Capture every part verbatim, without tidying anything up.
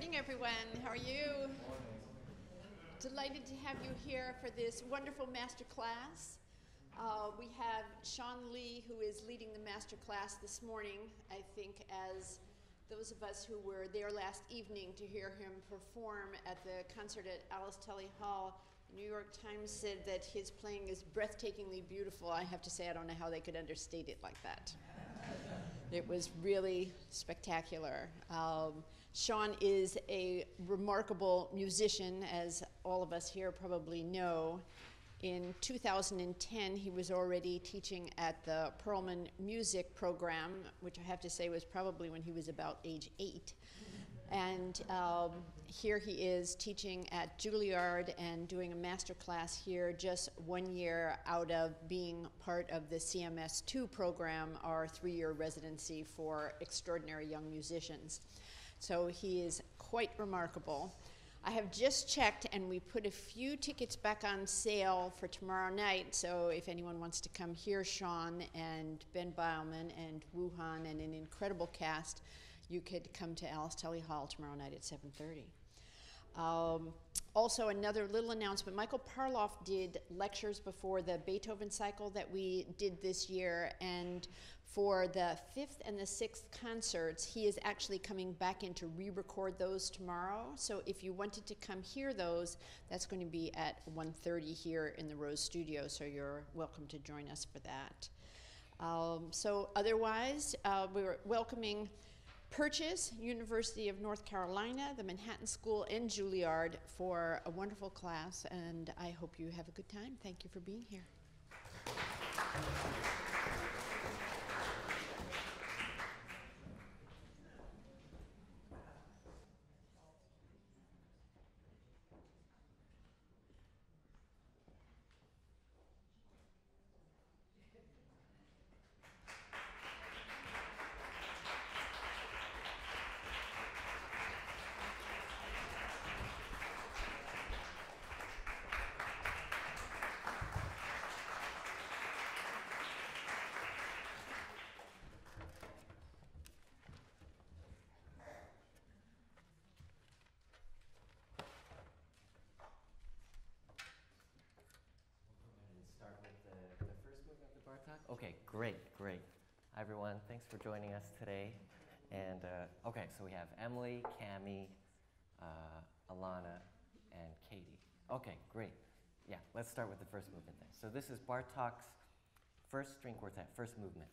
morning, everyone. How are you? Delighted to have you here for this wonderful master class. Uh, we have Sean Lee, who is leading the master class this morning. I think as those of us who were there last evening to hear him perform at the concert at Alice Tully Hall, the New York Times said that his playing is breathtakingly beautiful. I have to say, I don't know how they could understate it like that. It was really spectacular. Um, Sean is a remarkable musician, as all of us here probably know. In two thousand ten, he was already teaching at the Perlman Music Program, which I have to say was probably when he was about age eight. And um, here he is teaching at Juilliard and doing a master class here just one year out of being part of the C M S two program, our three-year residency for extraordinary young musicians. So he is quite remarkable. I have just checked, and we put a few tickets back on sale for tomorrow night, so if anyone wants to come hear Sean and Ben Beilman and Wu Han and an incredible cast, you could come to Alice Tully Hall tomorrow night at seven thirty. Um, also, another little announcement. Michael Parloff did lectures before the Beethoven cycle that we did this year, and for the fifth and the sixth concerts, he is actually coming back in to re-record those tomorrow. So if you wanted to come hear those, that's going to be at one thirty here in the Rose Studio, so you're welcome to join us for that. Um, so otherwise, uh, we're welcoming Purchase, University of North Carolina, the Manhattan School, and Juilliard for a wonderful class, and I hope you have a good time. Thank you for being here. Okay, great, great. Hi, everyone. Thanks for joining us today. And uh, okay, so we have Emily, Cami, uh, Alana, and Katie. Okay, great. Yeah, let's start with the first movement then. So this is Bartok's first string quartet, first movement.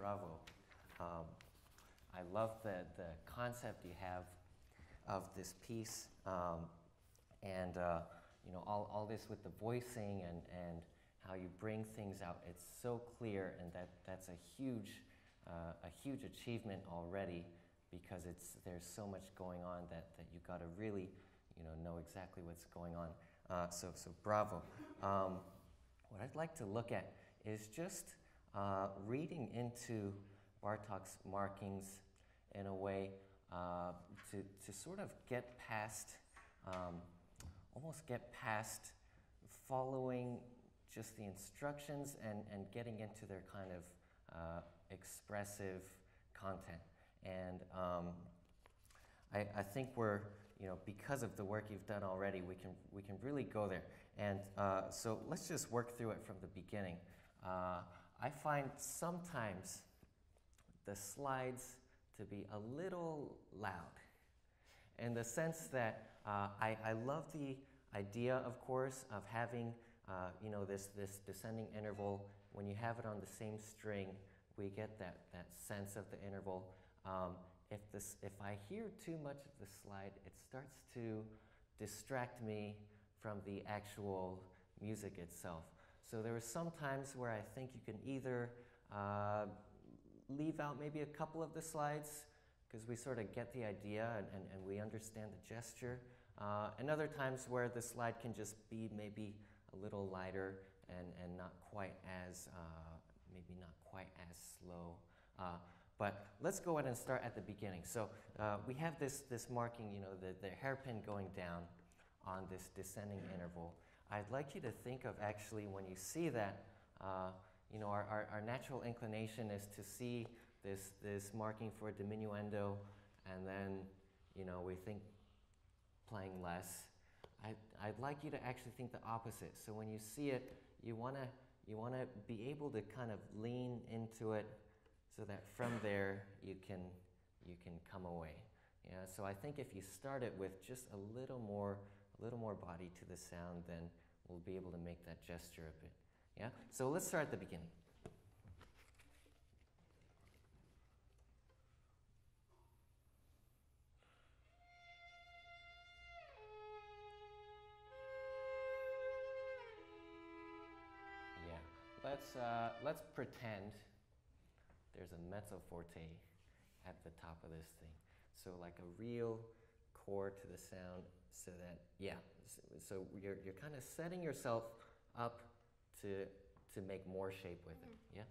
bravo. Um, I love the, the concept you have of this piece, um, and uh, you know, all, all this with the voicing and, and how you bring things out. It's so clear, and that, that's a huge, uh, a huge achievement already, because it's, there's so much going on that, that you got to really, you know, know exactly what's going on. Uh, so, so bravo. Um, what I'd like to look at is just uh, reading into Bartok's markings in a way uh, to, to sort of get past, um, almost get past following just the instructions and, and getting into their kind of uh, expressive content. And um, I, I think we're, you know, because of the work you've done already, we can, we can really go there. And uh, so let's just work through it from the beginning. Uh, I find sometimes the slides to be a little loud, in the sense that uh, I, I love the idea, of course, of having uh, you know, this, this descending interval. When you have it on the same string, we get that, that sense of the interval. Um, if, this, if I hear too much of the slide, it starts to distract me from the actual music itself. So there are some times where I think you can either uh, leave out maybe a couple of the slides, because we sort of get the idea and, and, and we understand the gesture. Uh, and other times where the slide can just be maybe a little lighter and, and not quite as, uh, maybe not quite as slow. Uh, but let's go ahead and start at the beginning. So uh, we have this, this marking, you know, the, the hairpin going down on this descending interval. I'd like you to think of actually when you see that, uh, you know, our, our, our natural inclination is to see this, this marking for a diminuendo, and then, you know, we think playing less. I'd, I'd like you to actually think the opposite. So when you see it, you want to you want to be able to kind of lean into it, so that from there you can you can come away. Yeah. So I think if you start it with just a little more a little more body to the sound, then we'll be able to make that gesture a bit. Yeah. So let's start at the beginning. Let's, uh, let's pretend there's a mezzo forte at the top of this thing. So like a real core to the sound, so that, yeah, so you're, you're kind of setting yourself up to, to make more shape with it, yeah?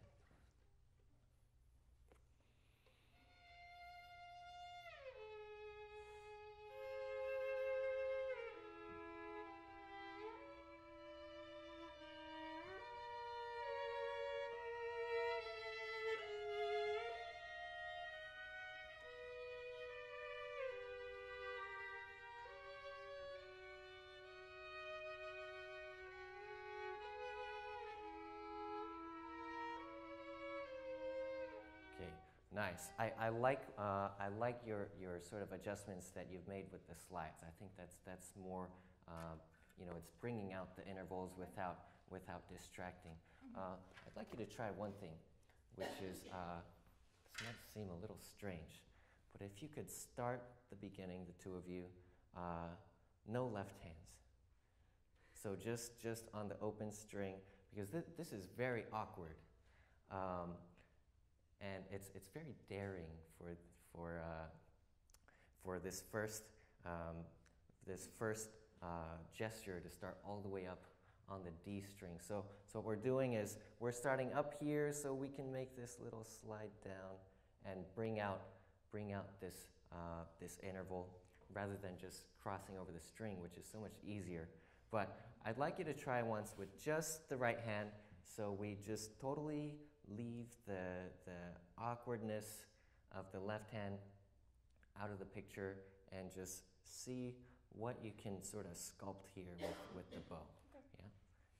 Nice. I, I like uh, I like your, your sort of adjustments that you've made with the slides. I think that's that's more uh, you know, it's bringing out the intervals without without distracting. Mm-hmm. uh, I'd like you to try one thing, which is uh, this might seem a little strange, but if you could start the beginning, the two of you, uh, no left hands. So just just on the open string, because th this is very awkward. Um, And it's it's very daring for for uh, for this first um, this first uh, gesture to start all the way up on the D string. So so what we're doing is we're starting up here, so we can make this little slide down and bring out bring out this uh, this interval, rather than just crossing over the string, which is so much easier. But I'd like you to try once with just the right hand. So we just totally leave the, the awkwardness of the left hand out of the picture and just see what you can sort of sculpt here with, with the bow. Okay. Yeah?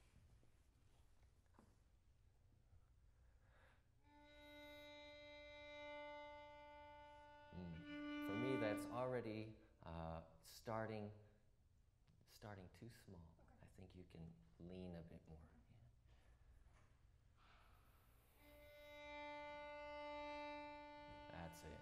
Mm. For me, that's already uh, starting, starting too small. Okay. I think you can lean a bit more. That's it.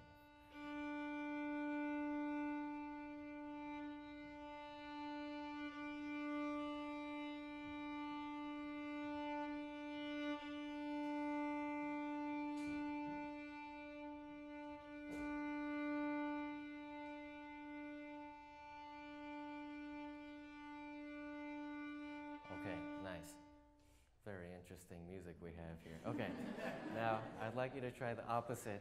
Okay, nice. Very interesting music we have here. Okay, now I'd like you to try the opposite.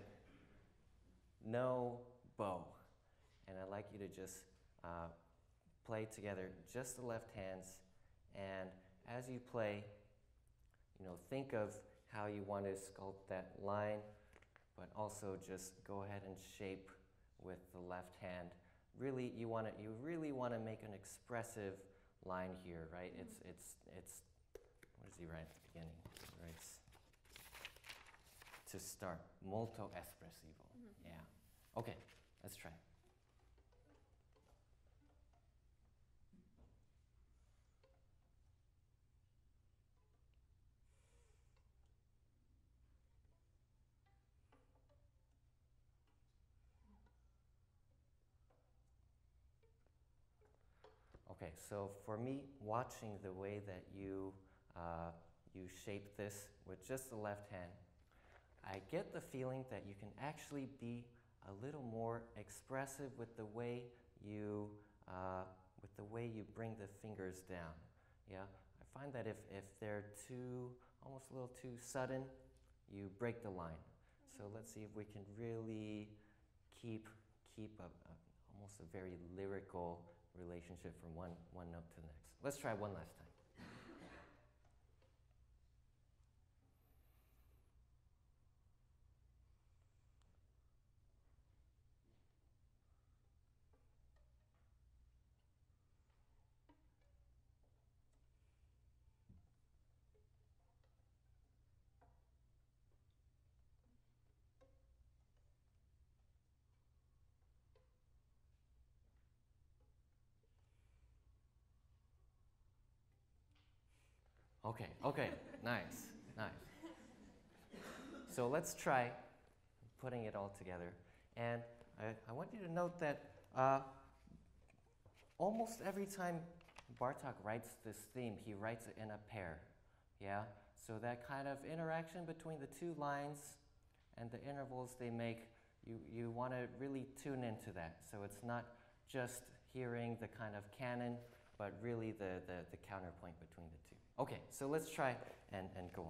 No bow. And I'd like you to just uh, play together just the left hands. And as you play, you know, think of how you want to sculpt that line, but also just go ahead and shape with the left hand. Really, you want to, you really want to make an expressive line here, right? It's, it's, it's, what does he write at the beginning? He writes, to start, molto espressivo. Mm-hmm. Yeah. Okay, let's try. Okay, so for me, watching the way that you, uh, you shape this with just the left hand, I get the feeling that you can actually be a little more expressive with the way you, uh, with the way you bring the fingers down. Yeah, I find that if, if they're too, almost a little too sudden, you break the line. So let's see if we can really keep, keep a, a, almost a very lyrical relationship from one, one note to the next. Let's try one last time. Okay, okay, nice, nice. So let's try putting it all together. And I, I want you to note that uh, almost every time Bartok writes this theme, he writes it in a pair, yeah? So that kind of interaction between the two lines and the intervals they make, you, you want to really tune into that. So it's not just hearing the kind of canon, but really the, the, the counterpoint between the two. Okay, so let's try and, and go on.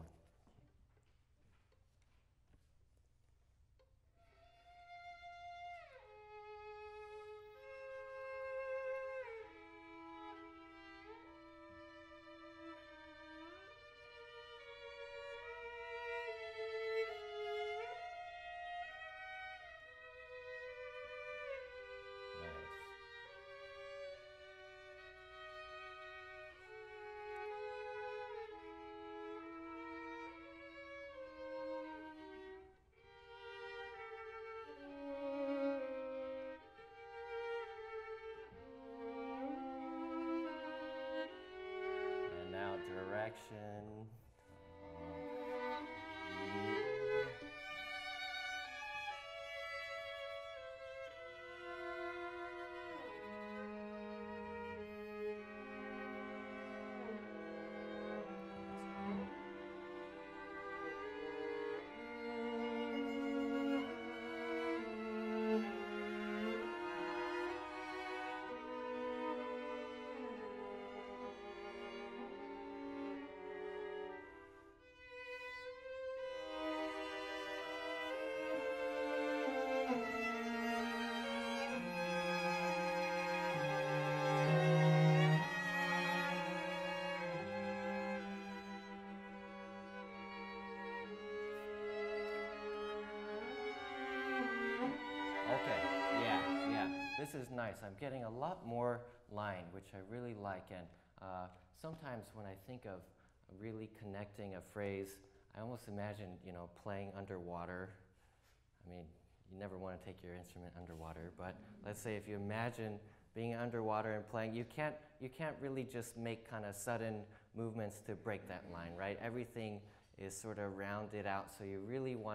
Direction. Okay, yeah, yeah, this is nice. I'm getting a lot more line, which I really like. And uh, sometimes when I think of really connecting a phrase, I almost imagine, you know, playing underwater. I mean, you never want to take your instrument underwater, but let's say if you imagine being underwater and playing, you can't, you can't really just make kind of sudden movements to break that line, right? Everything is sort of rounded out, so you really want to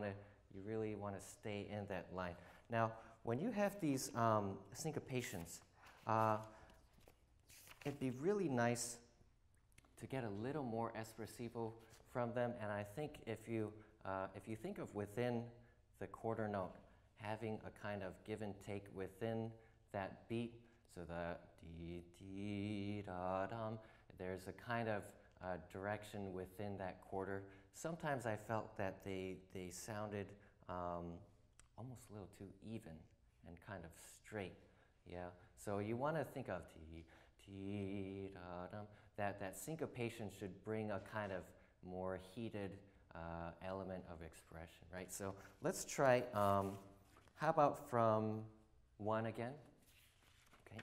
You really want to stay in that line. Now, when you have these um, syncopations, uh, it'd be really nice to get a little more espressivo from them. And I think if you, uh, if you think of within the quarter note, having a kind of give and take within that beat, so the dee dee da dum, there's a kind of uh, direction within that quarter. Sometimes I felt that they, they sounded um, almost a little too even and kind of straight, yeah? So you want to think of dee dee da dum, that, that syncopation should bring a kind of more heated uh, element of expression, right? So let's try, um, how about from one again? Okay.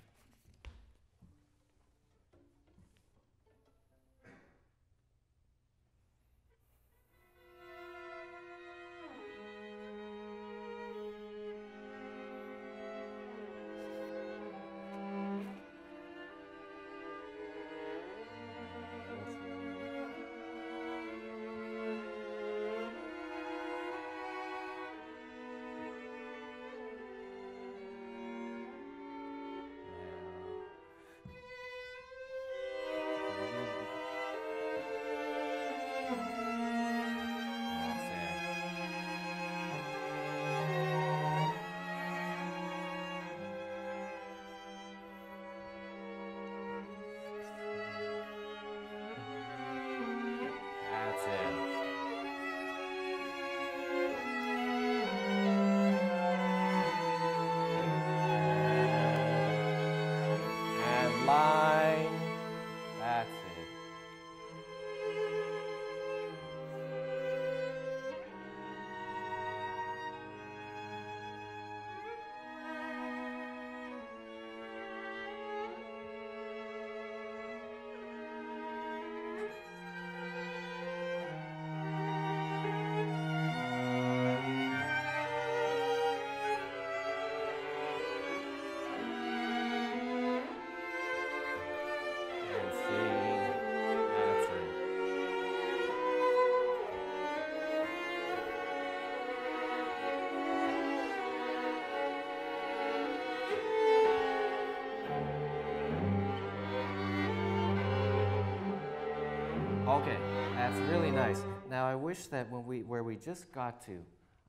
Okay, that's really nice. Now I wish that when we, where we just got to,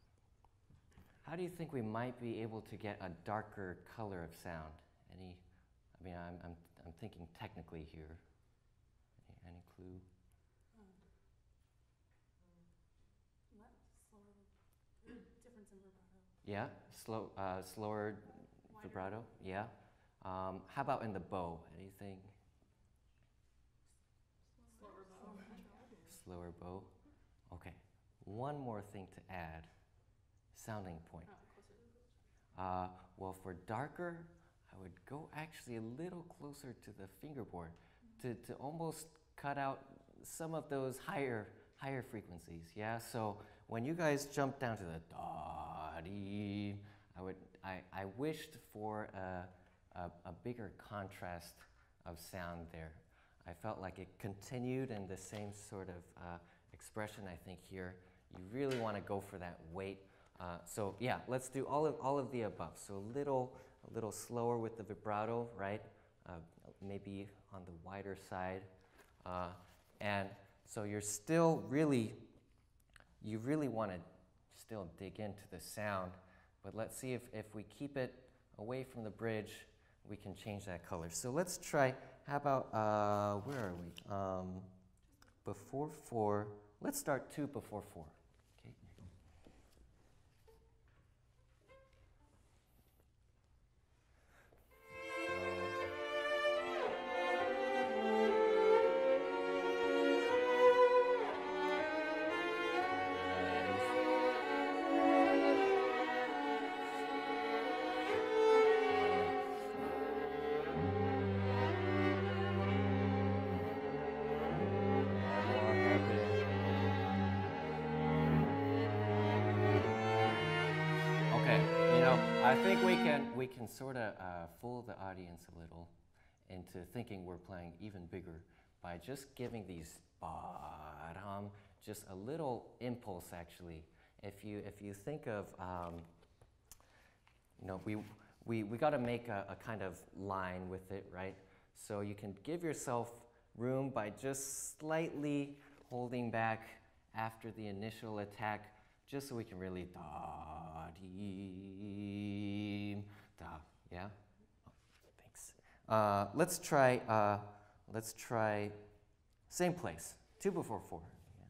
how do you think we might be able to get a darker color of sound? Any, I mean, I'm, I'm, I'm thinking technically here. Any, any clue? Um, um, slower, difference in vibrato. Yeah, slow, uh, slower Wider. vibrato, yeah. Um, how about in the bow, anything? Slower bow. Slower bow. Okay, one more thing to add, sounding point. Oh, closer to the pitch. Uh, well, for darker, I would go actually a little closer to the fingerboard to, to almost cut out some of those higher higher frequencies, yeah? So when you guys jump down to the da-dee, I would, I, I wished for a, a, a bigger contrast of sound there. I felt like it continued in the same sort of uh, expression, I think, here. You really want to go for that weight. Uh, so yeah, let's do all of, all of the above. So a little, a little slower with the vibrato, right? Uh, maybe on the wider side. Uh, and so you're still really, you really want to still dig into the sound. But let's see if, if we keep it away from the bridge, we can change that color. So let's try, how about, uh, where are we? Um, before four, let's start two before four. Okay. I think we can, we can sort of uh, fool the audience a little into thinking we're playing even bigger by just giving these ba-dum, just a little impulse actually. if you if you think of, um, you know, we we we got to make a, a kind of line with it, right? So you can give yourself room by just slightly holding back after the initial attack, just so we can really da dee da, yeah. Oh, thanks. Uh, let's try. Uh, let's try. Same place. Two before four.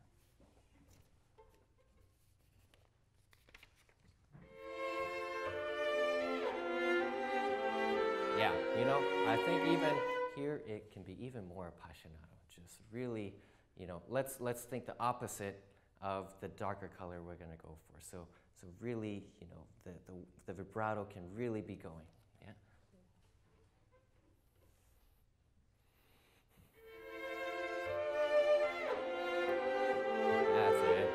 Yeah, you know, I think even here it can be even more appassionato. Just really, you know, let's let's think the opposite of the darker color we're going to go for. So so really, you know, the, the the vibrato can really be going. Yeah. That's it.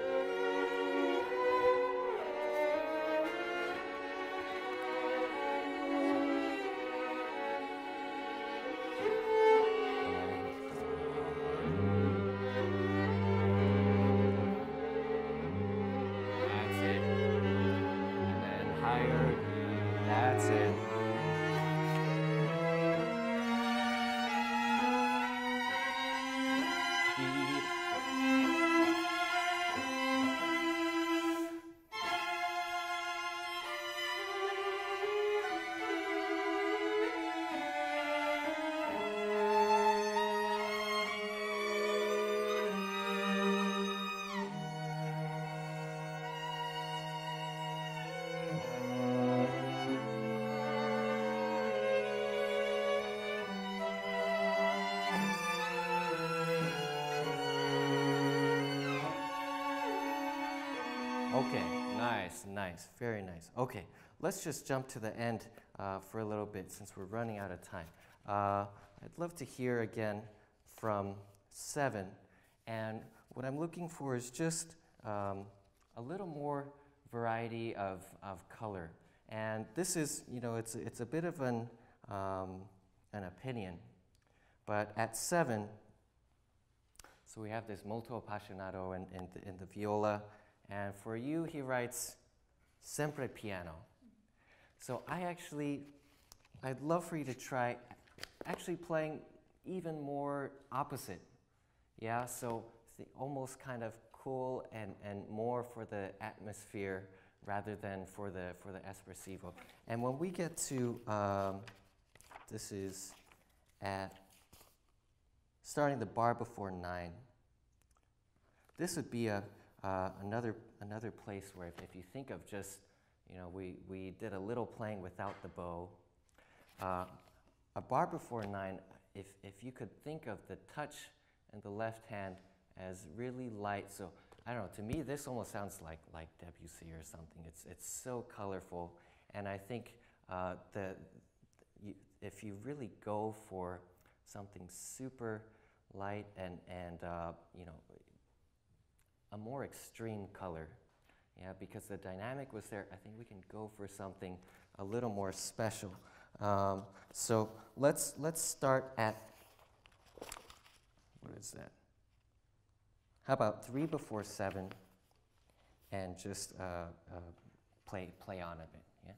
Okay, nice, nice, very nice. Okay, let's just jump to the end uh, for a little bit since we're running out of time. Uh, I'd love to hear again from seven, and what I'm looking for is just um, a little more variety of, of color. And this is, you know, it's, it's a bit of an, um, an opinion, but at seven, so we have this molto appassionato in, in, the, in the viola, and for you, he writes sempre piano. So I actually, I'd love for you to try actually playing even more opposite. Yeah, so the almost kind of cool and, and more for the atmosphere rather than for the, for the espressivo. And when we get to, um, this is at, starting the bar before nine, this would be a, Uh, another another place where if, if you think of just, you know, we, we did a little playing without the bow. Uh, a bar before nine, if, if you could think of the touch in the left hand as really light. So I don't know, to me this almost sounds like, like Debussy or something. It's, it's so colorful. And I think uh, the, you, if you really go for something super light and, and uh, you know, a more extreme color, yeah, because the dynamic was there. I think we can go for something a little more special. Um, so let's let's start at, what is that? How about three before seven, and just uh, uh, play play on a bit, yeah.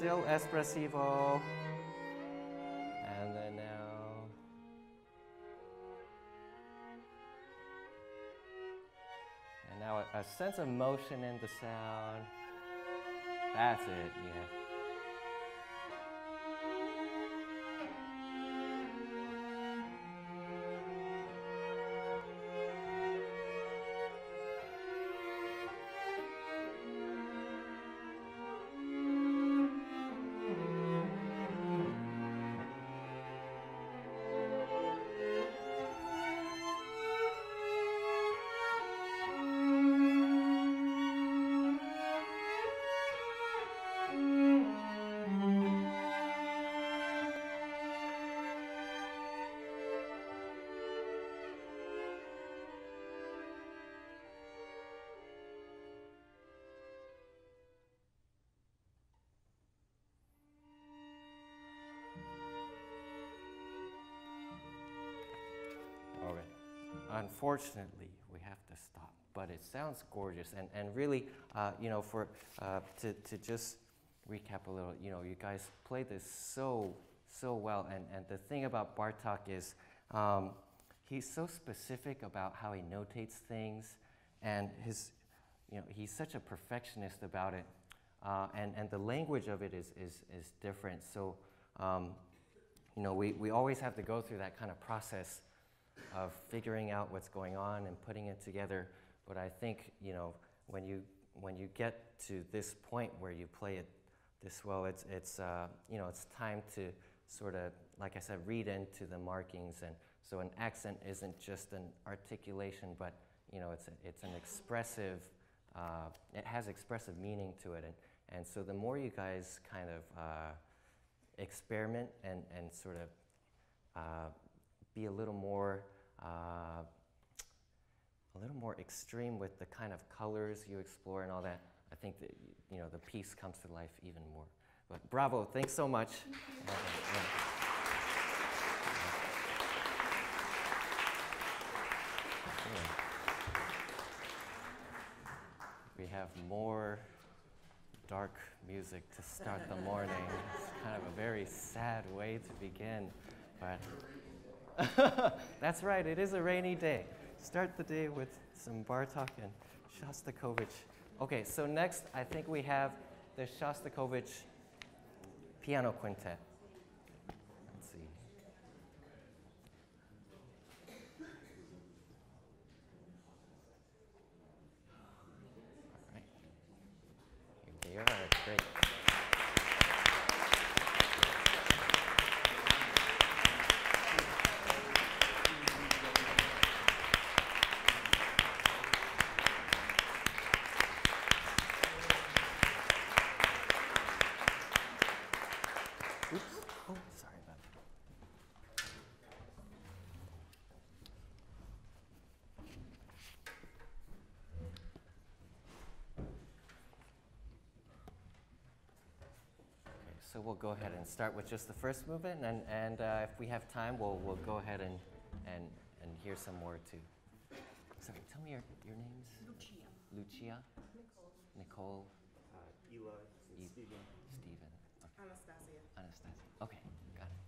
still espressivo. And then now. And now a, a sense of motion in the sound. That's it, yeah. Unfortunately, we have to stop, but it sounds gorgeous, and, and really, uh, you know, for, uh, to, to just recap a little, you know, you guys played this so, so well, and, and the thing about Bartok is um, he's so specific about how he notates things, and his, you know, he's such a perfectionist about it, uh, and, and the language of it is, is, is different, so, um, you know, we, we always have to go through that kind of process of figuring out what's going on and putting it together. But I think, you know, when you when you get to this point where you play it this well, it's it's uh, you know, it's time to sort of, like I said, read into the markings, and so an accent isn't just an articulation, but you know, it's a, it's an expressive. Uh, it has expressive meaning to it, and and so the more you guys kind of uh, experiment and and sort of uh, be a little more uh, a little more extreme with the kind of colors you explore and all that, I think that, you know, the piece comes to life even more. But bravo, thanks so much. uh, yeah. Yeah. We have more dark music to start the morning. It's kind of a very sad way to begin, but that's right, it is a rainy day. Start the day with some Bartok and Shostakovich. Okay, so next I think we have the Shostakovich Piano Quintet. Let's see. All right. Here they are, great. So we'll go ahead and start with just the first movement, and, and uh, if we have time, we'll, we'll go ahead and, and, and hear some more too. Sorry, tell me your, your names. Lucia. Lucia? Nicole. Nicole? Uh, Eli. E- Stephen. Stephen. Okay. Anastasia. Anastasia. Okay, got it.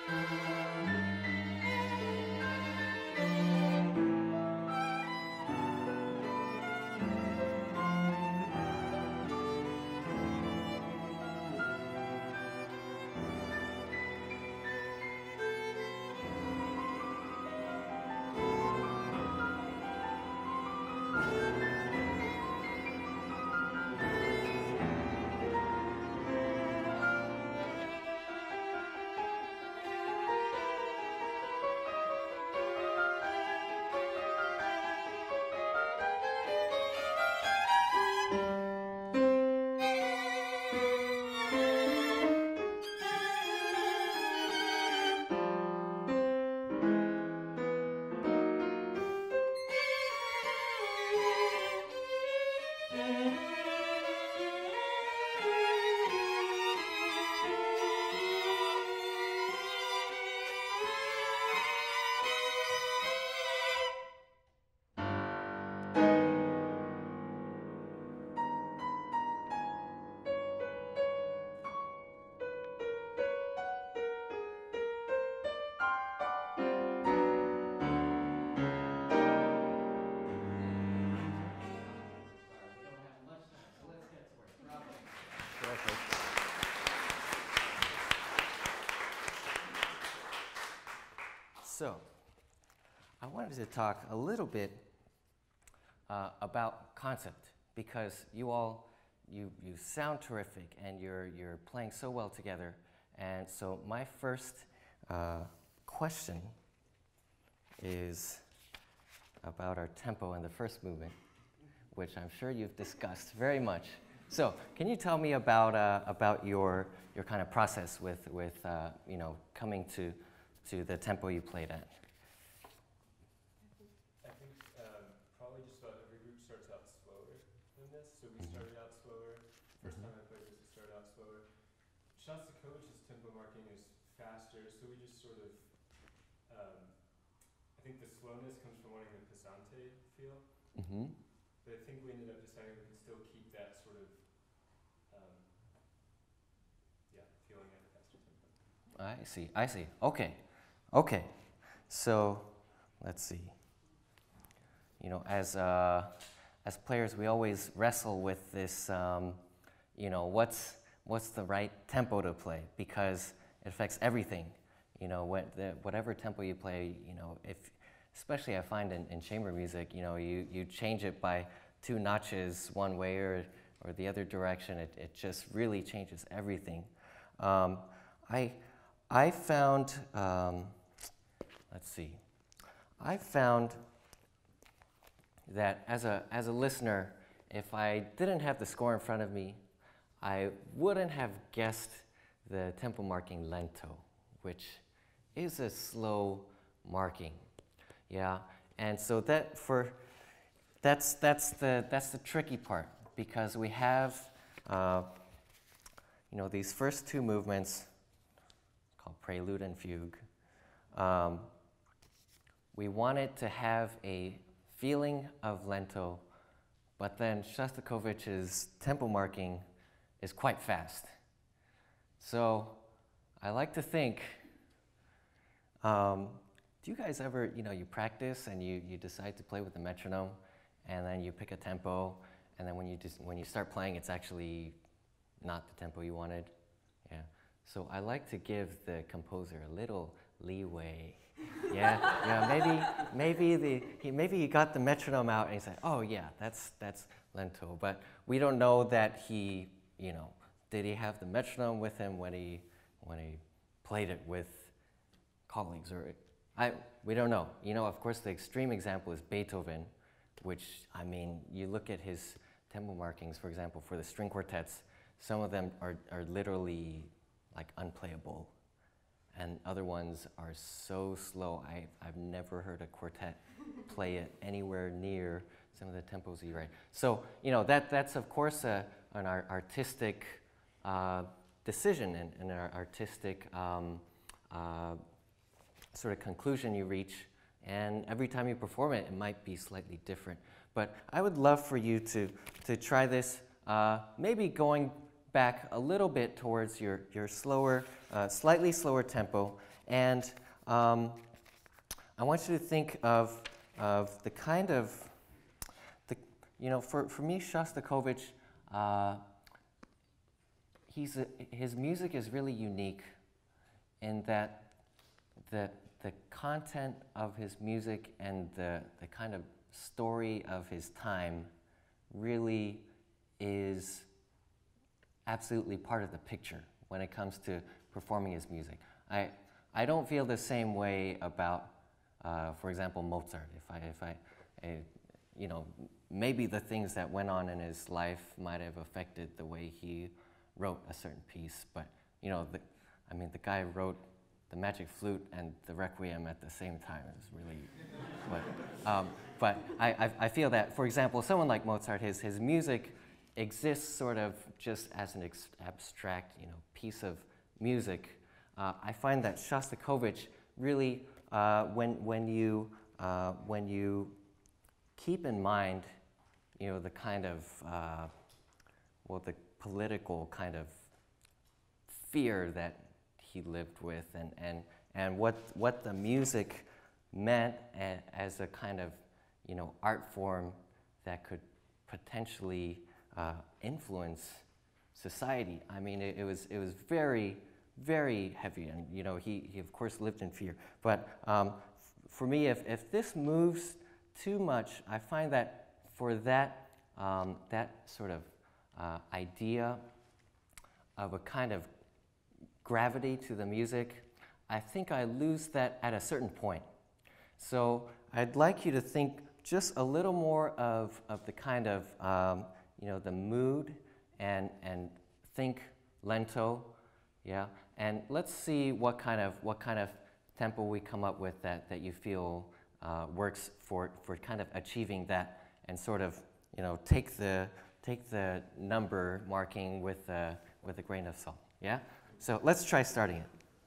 So, I wanted to talk a little bit uh, about concept, because you all, you, you sound terrific and you're, you're playing so well together. And so my first uh, question is about our tempo in the first movement, which I'm sure you've discussed very much. So, can you tell me about, uh, about your, your kind of process with, with uh, you know, coming to to the tempo you played at? I think um, probably just about every group starts out slower than this. So we mm-hmm. started out slower. First mm-hmm. time I played this, we started out slower. Shostakovich's tempo marking is faster, so we just sort of, um, I think the slowness comes from wanting the passante feel. Mm-hmm. But I think we ended up deciding we could still keep that sort of, um, yeah, feeling at a faster tempo. I see, I see. Okay. Okay, so let's see. You know, as uh, as players, we always wrestle with this. Um, you know, what's what's the right tempo to play, because it affects everything. You know, what the, whatever tempo you play. You know, if especially I find in, in chamber music, you know, you you change it by two notches one way or or the other direction. It it just really changes everything. Um, I I found. Um, Let's see. I found that as a, as a listener, if I didn't have the score in front of me, I wouldn't have guessed the tempo marking lento, which is a slow marking. Yeah, and so that for that's that's the that's the tricky part, because we have uh, you know, these first two movements called prelude and fugue. Um, We wanted to have a feeling of lento, but then Shostakovich's tempo marking is quite fast. So I like to think, um, do you guys ever, you know, you practice and you, you decide to play with the metronome, and then you pick a tempo, and then when you, just, when you start playing, it's actually not the tempo you wanted? Yeah. So I like to give the composer a little leeway. Yeah, yeah. Maybe, maybe the he maybe he got the metronome out and he said, "Oh yeah, that's that's lento." But we don't know that he, you know, did he have the metronome with him when he when he played it with colleagues, or I we don't know. You know, of course, the extreme example is Beethoven, which, I mean, you look at his tempo markings, for example, for the string quartets. Some of them are are literally like unplayable. And other ones are so slow. I, I've never heard a quartet play it anywhere near some of the tempos he writes. So, you know, that, that's of course a, an art, artistic uh, decision and, and an artistic um, uh, sort of conclusion you reach. And every time you perform it, it might be slightly different. But I would love for you to, to try this, uh, maybe going back a little bit towards your, your slower, uh, slightly slower tempo, And um, I want you to think of, of the kind of, the, you know, for, for me, Shostakovich, uh, he's a, his music is really unique in that the, the content of his music and the, the kind of story of his time really is absolutely part of the picture when it comes to performing his music. I, I don't feel the same way about, uh, for example, Mozart. If I, if I, I, you know, maybe the things that went on in his life might have affected the way he wrote a certain piece, but, you know, the, I mean, the guy wrote the Magic Flute and the Requiem at the same time. It was really, but, um, but I, I, I feel that, for example, someone like Mozart, his, his music exists sort of just as an ex abstract, you know, piece of music. Uh, I find that Shostakovich really, uh, when, when, you, uh, when you keep in mind, you know, the kind of, uh, well, the political kind of fear that he lived with, and, and, and what, what the music meant a, as a kind of, you know, art form that could potentially uh, influence society. I mean, it, it, was, it was very, very heavy, and, you know, he, he of course lived in fear. But um, for me, if, if this moves too much, I find that for that, um, that sort of uh, idea of a kind of gravity to the music, I think I lose that at a certain point. So I'd like you to think just a little more of, of the kind of, um, you know, the mood, and, and think lento, yeah? And let's see what kind of, what kind of tempo we come up with that, that you feel uh, works for, for kind of achieving that, and sort of, you know, take the, take the number marking with, uh, with a grain of salt, yeah? So let's try starting it.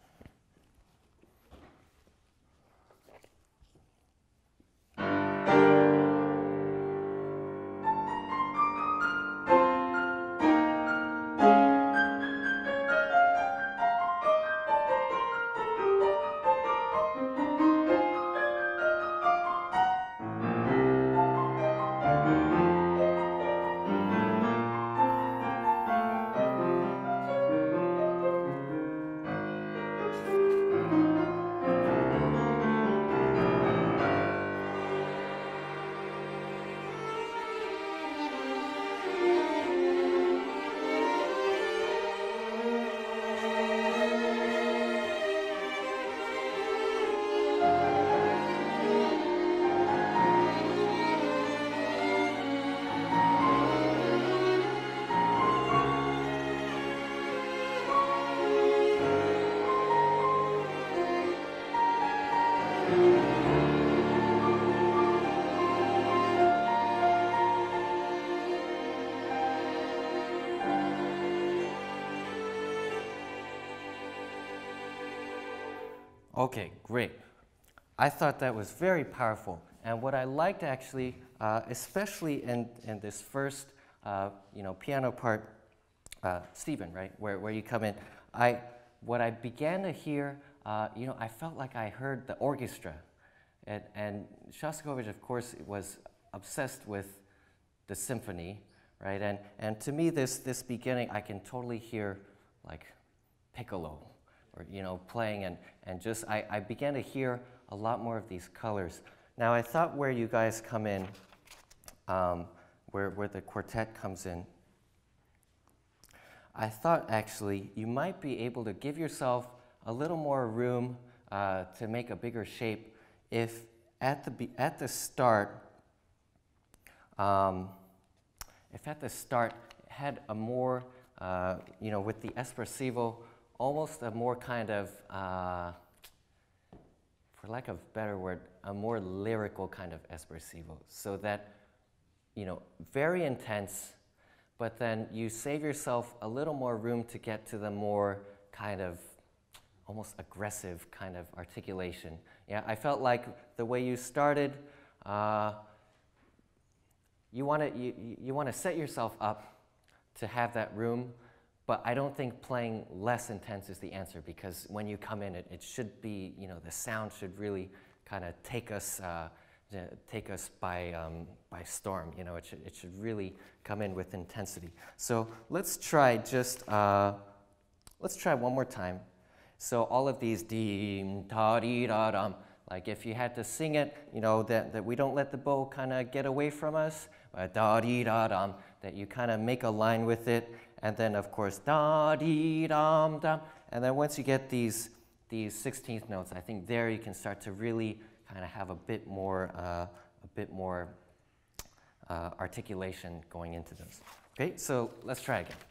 Okay, great. I thought that was very powerful. And what I liked actually, uh, especially in, in this first uh, you know, piano part, uh, Stephen, right, where, where you come in, I, what I began to hear, uh, you know, I felt like I heard the orchestra. And, and Shostakovich, of course, was obsessed with the symphony, right? And, and to me, this, this beginning, I can totally hear like piccolo, or, you know, playing, and, and just, I, I began to hear a lot more of these colors. Now, I thought where you guys come in, um, where, where the quartet comes in, I thought actually you might be able to give yourself a little more room uh, to make a bigger shape if at the, be at the start, um, if at the start had a more, uh, you know, with the espressivo, almost a more kind of, uh, for lack of a better word, a more lyrical kind of espressivo. So that, you know, very intense, but then you save yourself a little more room to get to the more kind of almost aggressive kind of articulation. Yeah, I felt like the way you started, uh, you want to you, you want to set yourself up to have that room, but I don't think playing less intense is the answer, because when you come in, it, it should be, you know, the sound should really kind of take us, uh, take us by, um, by storm. You know, it should, it should really come in with intensity. So let's try just, uh, let's try one more time. So all of these dim, ta, di, da, dum, like if you had to sing it, you know, that, that we don't let the bow kind of get away from us, uh, da, di, da, dum, that you kind of make a line with it, and then of course, da, di, dum, dum, and then once you get these, these sixteenth notes, I think there you can start to really kind of have a bit more, uh, a bit more uh, articulation going into those. Okay, so let's try again.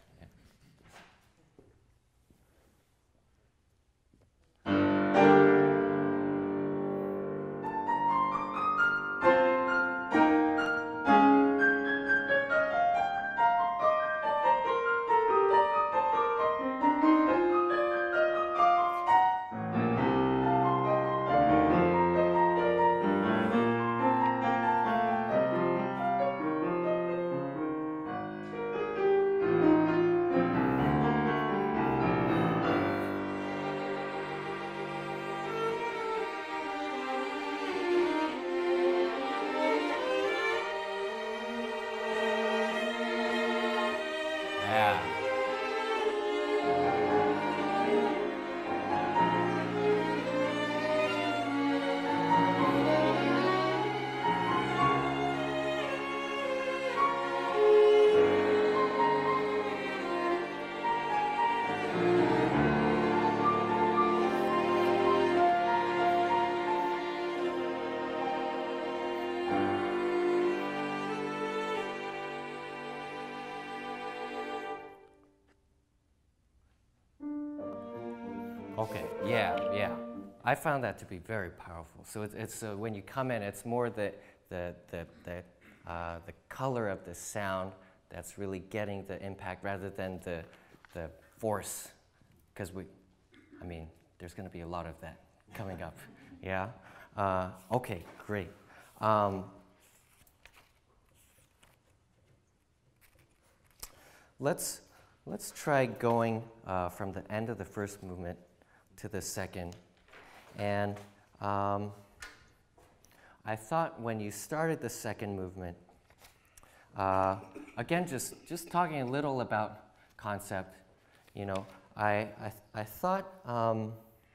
Okay, yeah, yeah. I found that to be very powerful. So it's, it's uh, when you come in, it's more the, the, the, the, uh, the color of the sound that's really getting the impact rather than the, the force. Because we, I mean, there's going to be a lot of that coming up. Yeah? Uh, okay, great. Um, let's, let's try going uh, from the end of the first movement to the second. And um, I thought when you started the second movement, uh, again, just, just talking a little about concept, you know, I, I, I thought, um,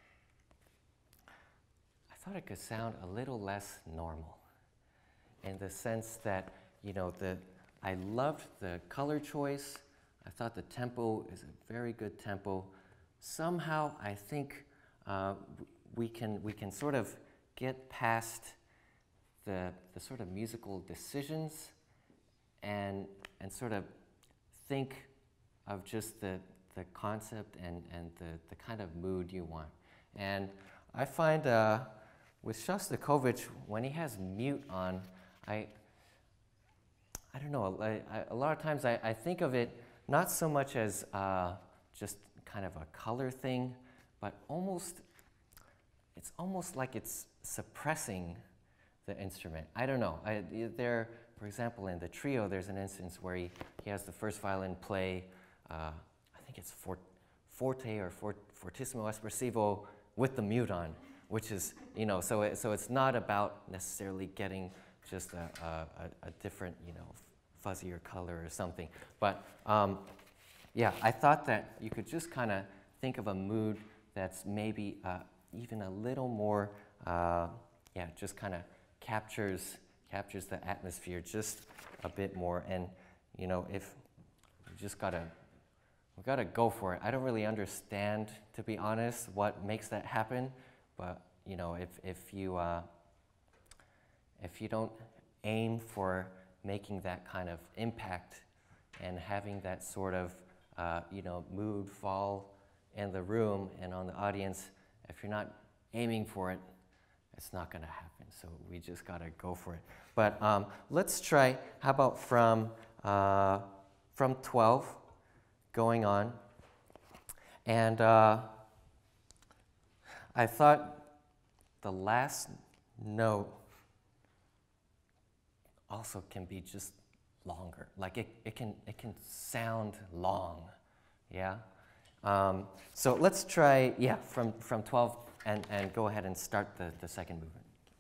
I thought it could sound a little less normal in the sense that, you know, the, I loved the color choice. I thought the tempo is a very good tempo. Somehow, I think uh, we can we can sort of get past the the sort of musical decisions, and and sort of think of just the the concept and and the the kind of mood you want. And I find uh, with Shostakovich, when he has mute on, I I don't know. I, I, a lot of times I, I think of it not so much as uh, just kind of a color thing, but almost, it's almost like it's suppressing the instrument. I don't know. I, there, for example, in the trio, there's an instance where he, he has the first violin play, uh, I think it's fort, forte or fort, fortissimo espressivo with the mute on, which is, you know, so, it, so it's not about necessarily getting just a, a, a different, you know, fuzzier color or something. But um, yeah, I thought that you could just kind of think of a mood that's maybe uh, even a little more, uh, yeah, just kind of captures captures the atmosphere just a bit more. And you know, if you just gotta, we gotta go for it. I don't really understand, to be honest, what makes that happen. But you know, if if you uh, if you don't aim for making that kind of impact and having that sort of uh, you know, mood fall in the room and on the audience, if you're not aiming for it, it's not going to happen. So we just got to go for it. But um, let's try, how about from, uh, from twelve going on. And uh, I thought the last note also can be just longer. Like it, it can it can sound long Yeah? Um, so let's try, yeah, from, from twelve and, and go ahead and start the, the second movement.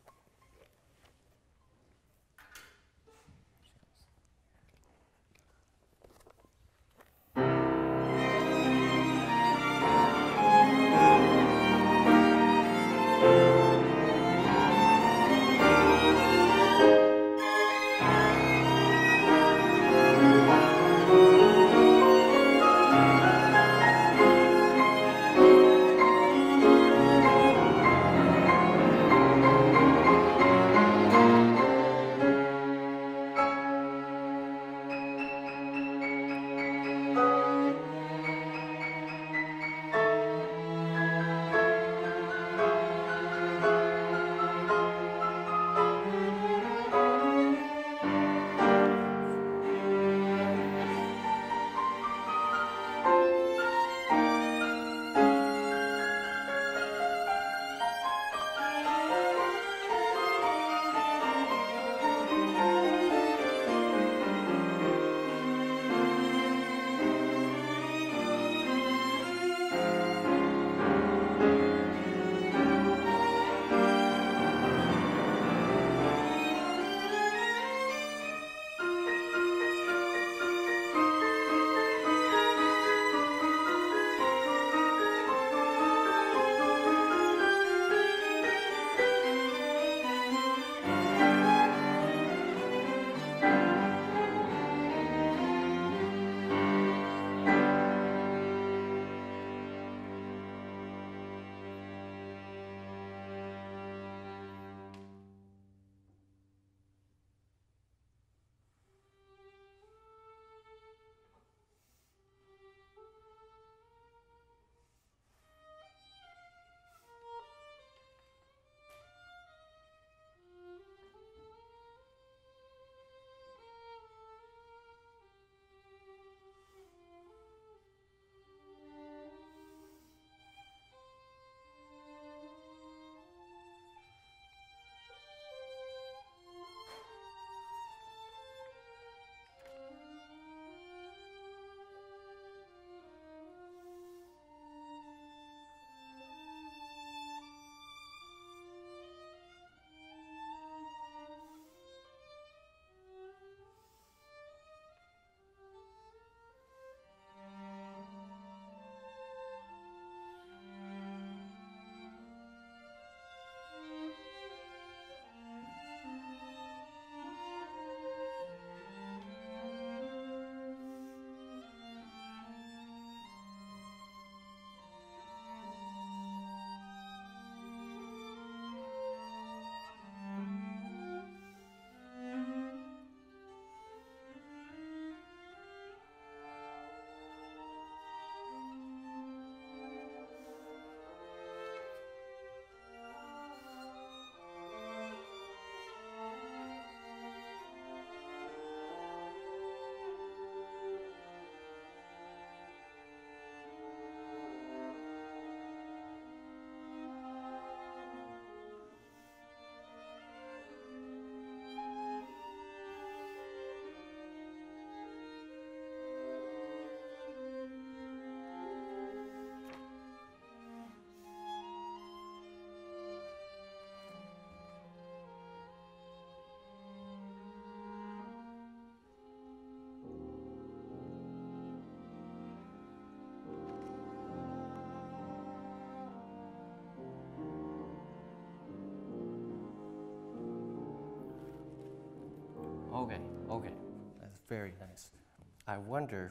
Okay, okay, that's very nice. I wonder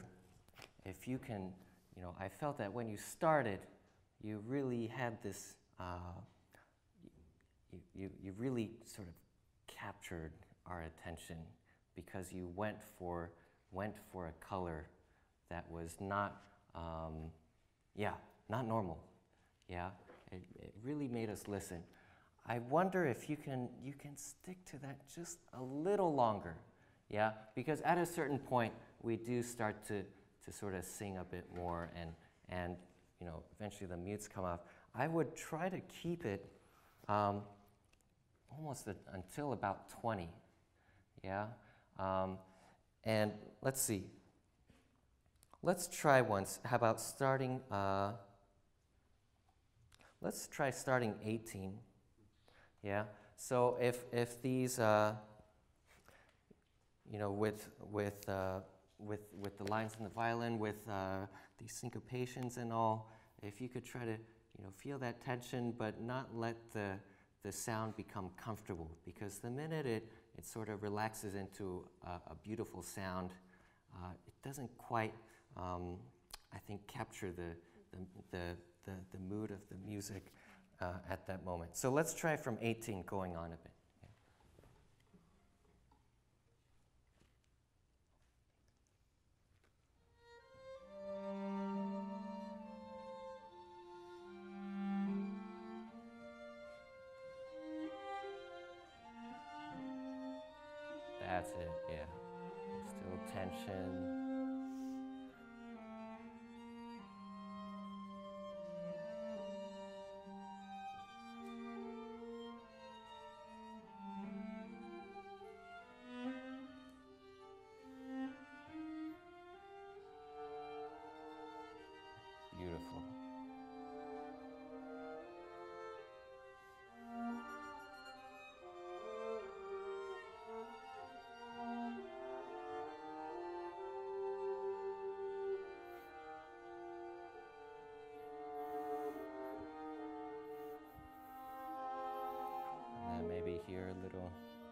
if you can, you know, I felt that when you started, you really had this, uh, you, you, you really sort of captured our attention because you went for, went for a color that was not, um, yeah, not normal, yeah? It, it really made us listen. I wonder if you can, you can stick to that just a little longer, yeah? Because at a certain point, we do start to, to sort of sing a bit more and, and, you know, eventually the mutes come off. I would try to keep it um, almost a, until about twenty, yeah? Um, and let's see. let's try once. How about starting, uh, let's try starting eighteen. Yeah, so if, if these, uh, you know, with, with, uh, with, with the lines in the violin, with uh, these syncopations and all, if you could try to, you know, feel that tension, but not let the, the sound become comfortable, because the minute it, it sort of relaxes into a, a beautiful sound, uh, it doesn't quite, um, I think, capture the, the, the, the, the mood of the music uh, at that moment. So let's try from eighteen going on a bit. That's it, yeah. Still tension. Beautiful. And maybe here a little.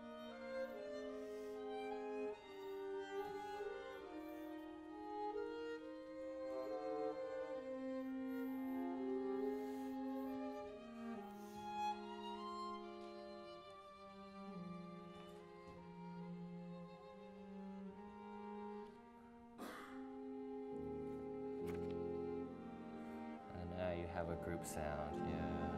And now you have a group sound, yeah.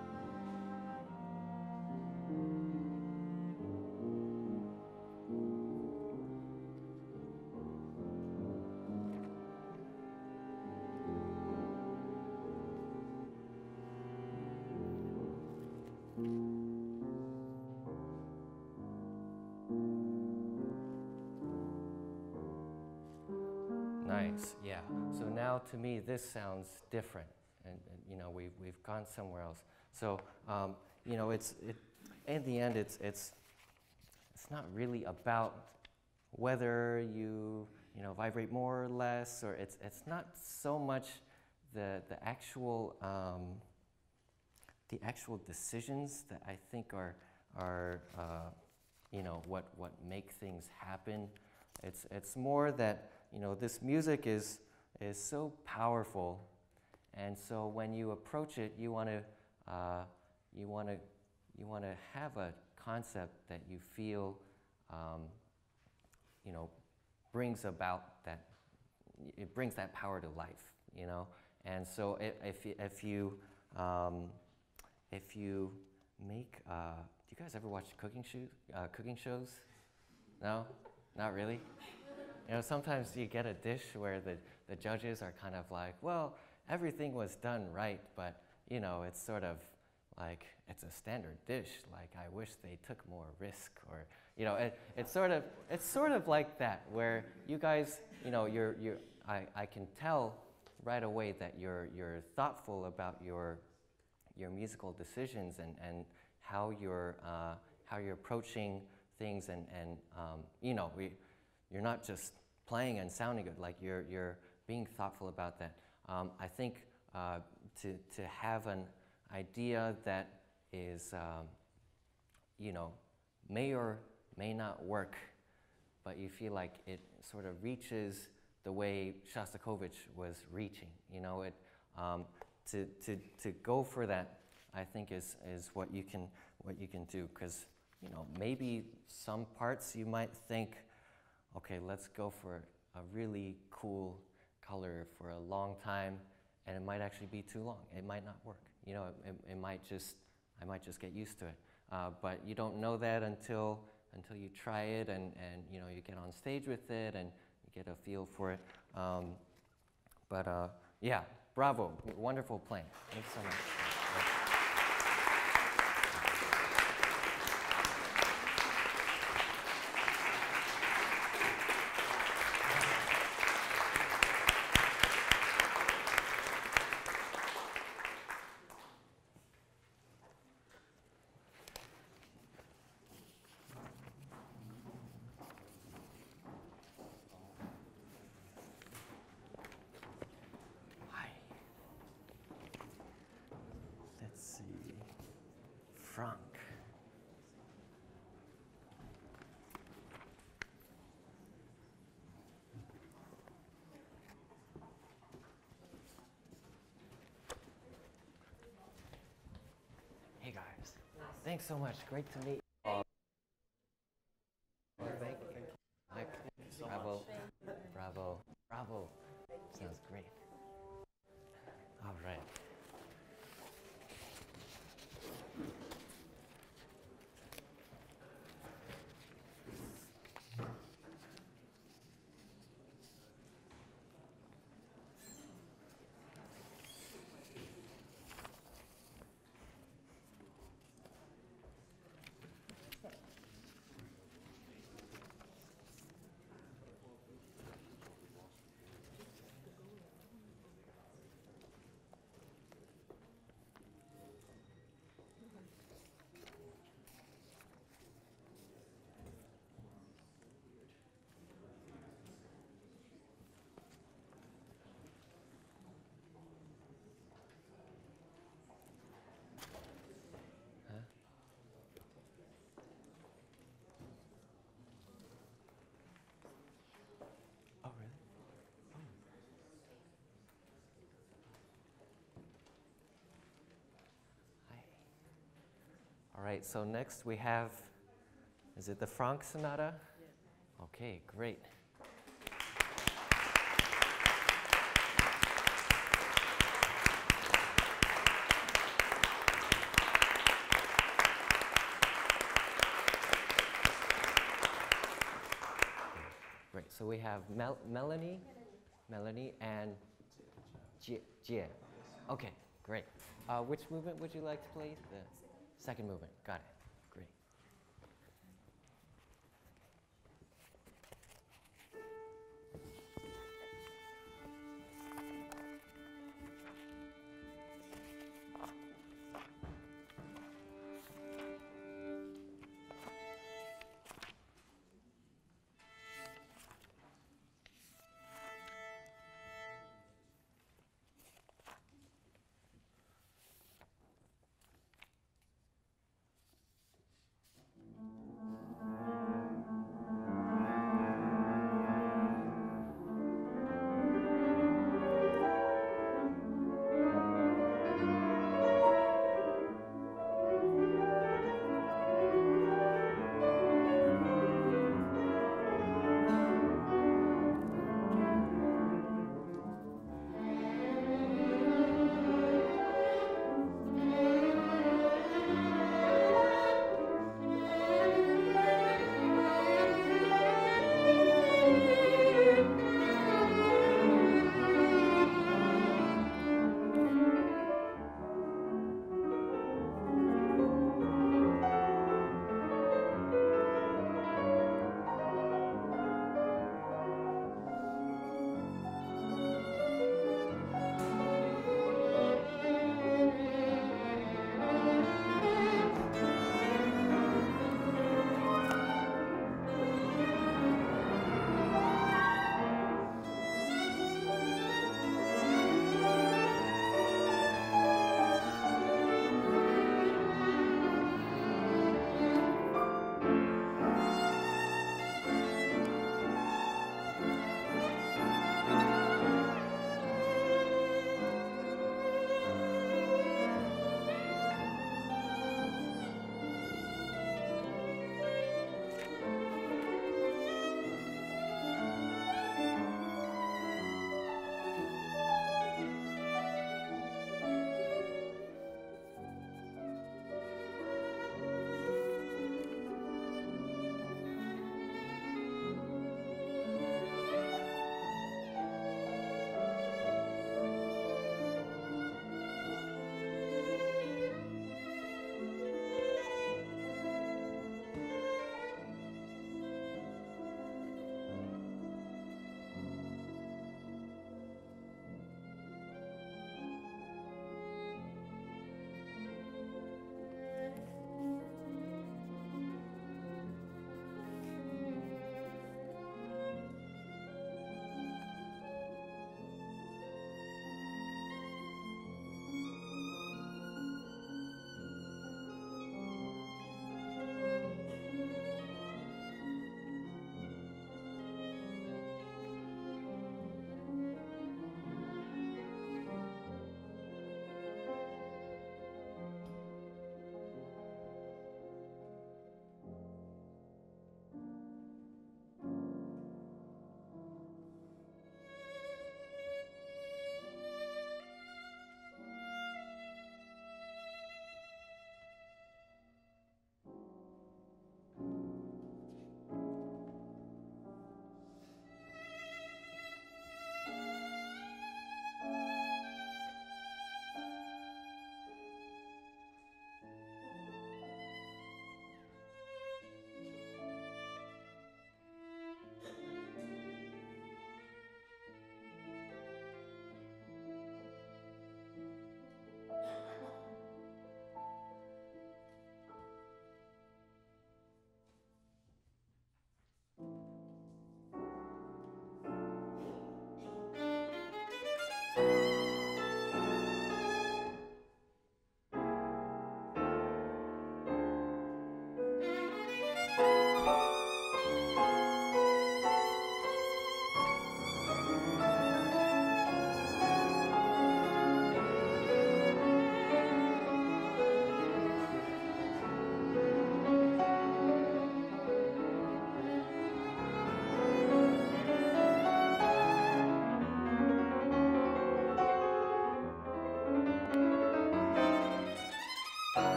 Nice, yeah. So now to me this sounds different, and, and you know we've we've gone somewhere else. So um, you know it's it. In the end, it's it's it's not really about whether you you know vibrate more or less, or it's it's not so much the the actual um, the actual decisions that I think are are uh, you know what what make things happen. It's it's more that you know this music is is so powerful, and so when you approach it, you want to uh, you want to you want to have a concept that you feel um, you know brings about that it brings that power to life, you know. And so if if, if you um, if you make uh, do you guys ever watch cooking shows? Uh, cooking shows? No, not really. You know, sometimes you get a dish where the, the judges are kind of like, well, everything was done right, but, you know, it's sort of like, it's a standard dish. Like, I wish they took more risk, or, you know, it, it's sort of, it's sort of like that, where you guys, you know, you're, you're, I, I can tell right away that you're, you're thoughtful about your, your musical decisions and, and how you're, uh, how you're approaching things, and, and um, you know, we, you're not just playing and sounding good, like you're, you're being thoughtful about that. Um, I think uh, to, to have an idea that is, um, you know, may or may not work, but you feel like it sort of reaches the way Shostakovich was reaching, you know, it, um, to, to, to go for that, I think is, is what you can, what you can do, because, you know, maybe some parts you might think, okay, let's go for a really cool color for a long time, and it might actually be too long. It might not work. You know, it, it, it might just, I might just get used to it. Uh, but you don't know that until until you try it, and, and you know, you get on stage with it, and you get a feel for it. Um, but uh, yeah, bravo, wonderful playing. Thanks so much. Franck. Hey guys, thanks so much. Great to meet you all. Thank you. Thank you so bravo, much. bravo, bravo. Sounds great. All right. Oh, really? Oh. Hi. All right, so next we have, is it the Franck-Sonata? Yeah. Okay, great. Great, so we have Mel Melanie, Melanie, and Jie. Jie. Okay, great. Uh, which movement would you like to play? The second movement. Got it. Great.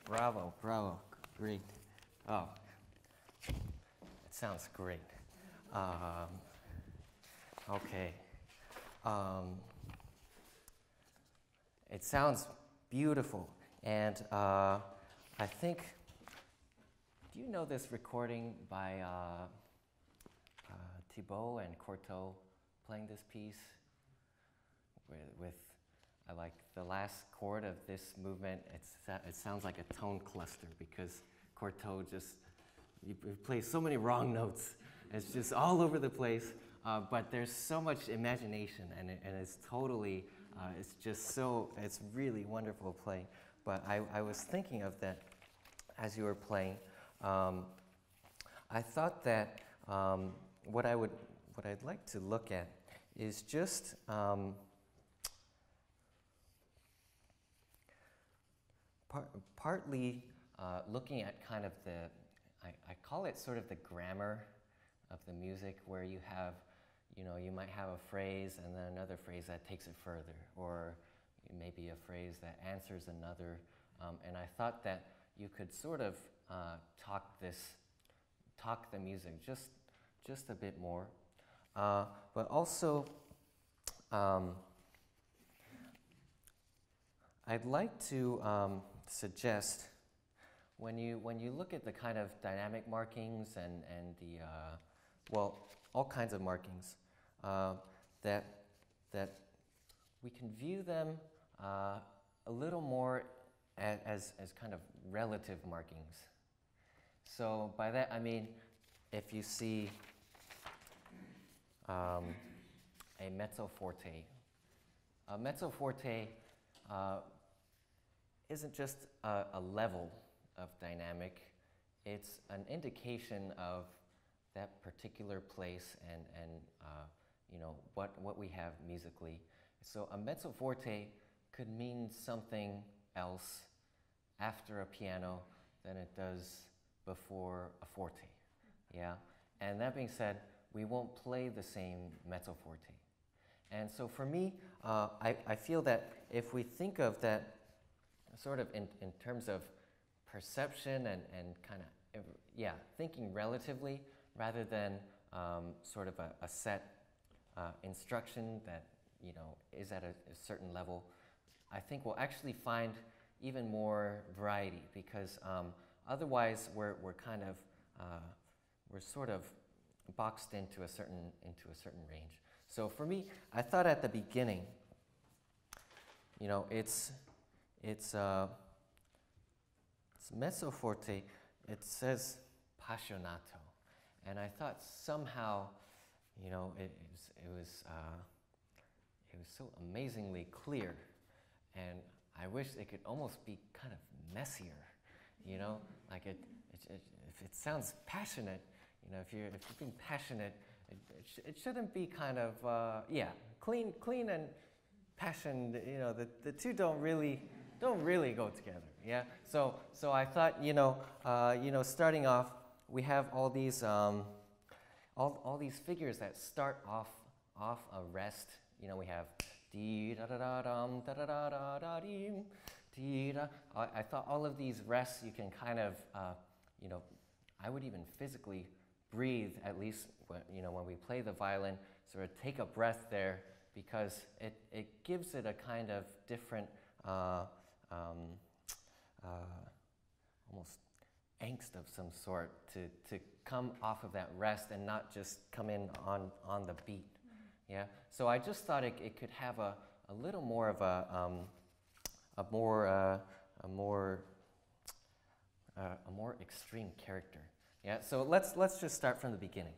bravo, bravo, great. Oh, it sounds great. Um, okay. Um, it sounds beautiful, and uh, I think, do you know this recording by uh, uh, Thibault and Courteau playing this piece with, with I like the last chord of this movement. It's, it sounds like a tone cluster because Courteau just he plays so many wrong notes. It's just all over the place. Uh, but there's so much imagination, and, it, and it's totally, uh, it's just so, it's really wonderful playing. But I, I was thinking of that as you were playing. Um, I thought that um, what I would, what I'd like to look at is just um, par partly uh, looking at kind of the, I, I call it sort of the grammar of the music, where you have, you know, you might have a phrase and then another phrase that takes it further, or maybe a phrase that answers another. Um, and I thought that you could sort of uh, talk this, talk the music just, just a bit more. Uh, but also, um, I'd like to um, suggest, when you, when you look at the kind of dynamic markings and, and the, uh, well, all kinds of markings, uh, that, that we can view them uh, a little more as, as, as kind of relative markings. So by that I mean, if you see um, a mezzo forte, a mezzo forte uh, isn't just a, a level of dynamic, it's an indication of that particular place and, and uh, you know, what, what we have musically. So a mezzo forte could mean something else after a piano than it does before a forte, yeah? And that being said, we won't play the same mezzo forte. And so for me, uh, I, I feel that if we think of that sort of in, in terms of perception and, and kind of, yeah, thinking relatively, rather than um, sort of a, a set uh, instruction that, you know, is at a, a certain level, I think we'll actually find even more variety, because um, otherwise we're, we're kind of, uh, we're sort of boxed into a certain, into a certain range. So for me, I thought at the beginning, you know, it's, it's, uh, it's mezzo forte, it says passionato. And I thought somehow, you know, it, it was, it was, uh, it was so amazingly clear, and I wish it could almost be kind of messier, you know, like it, it, it if it sounds passionate, you know, if you're if you're being passionate, it, it, sh it shouldn't be kind of uh, yeah, clean, clean and passion. You know, the the two don't really don't really go together. Yeah. So so I thought, you know, uh, you know, starting off, we have all these um, all all these figures that start off off a rest. You know, we have dee da da da dum da da da da da dee dee da. I, I thought all of these rests you can kind of, uh, you know, I would even physically breathe, at least when, you know, when we play the violin, sort of take a breath there, because it it gives it a kind of different, uh, um, uh, almost angst of some sort to to come off of that rest and not just come in on on the beat. Yeah, so I just thought it, it could have a, a little more of a um, a more uh, a more uh, a more extreme character. Yeah, so let's let's just start from the beginning.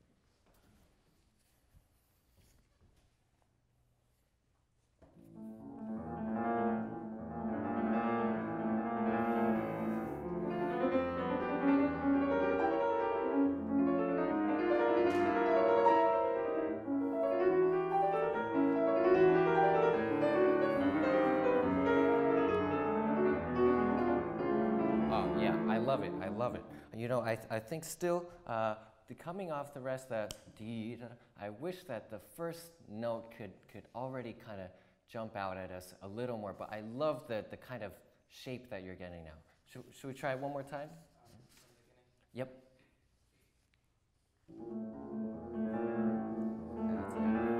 Love it. You know, I, th I think still, uh, the coming off the rest, that dee da, I wish that the first note could, could already kind of jump out at us a little more, but I love the, the kind of shape that you're getting now. Should, should we try it one more time? Um, from the beginning. Yep. That's it.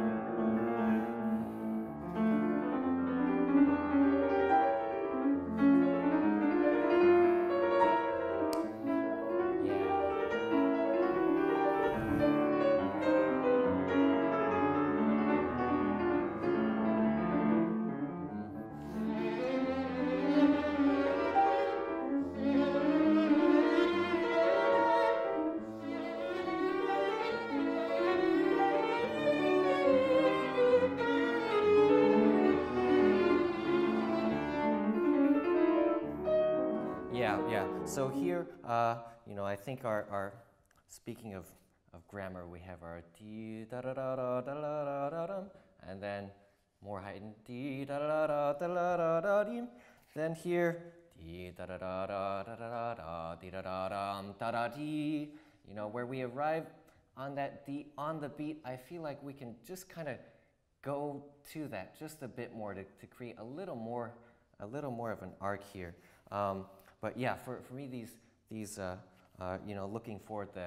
Yeah, yeah. So here, uh, you know, I think our, our speaking of, of grammar, we have our dee da da da da da da da da dum, and then more heightened dee da da da da da da da dim. Then here, dee da da da da da da da dee da da dum da da dee. You know, where we arrive on that dee on the beat, I feel like we can just kind of go to that just a bit more to, to create a little more, a little more of an arc here. Um, But yeah, for, for me, these, these uh, uh, you know, looking forward, the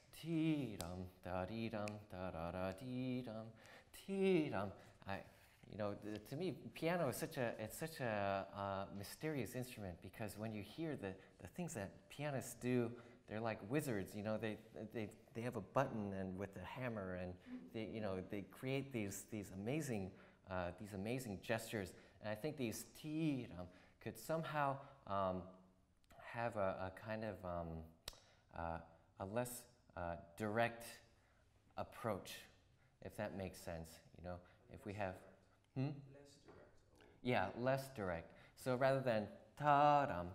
tee-dum, da-dee-dum, da-da-da-dee-dum, tee-dum, I, you know, th to me, piano is such a, it's such a uh, mysterious instrument, because when you hear the, the things that pianists do, they're like wizards, you know, they, they, they have a button and with a hammer, and they, you know, they create these, these amazing, uh, these amazing gestures, and I think these tee-dum could somehow, um, have a, a kind of um, uh, a less uh, direct approach, if that makes sense. You know, if we have, hmm? Less direct. Yeah, less direct. So rather than ta-dum,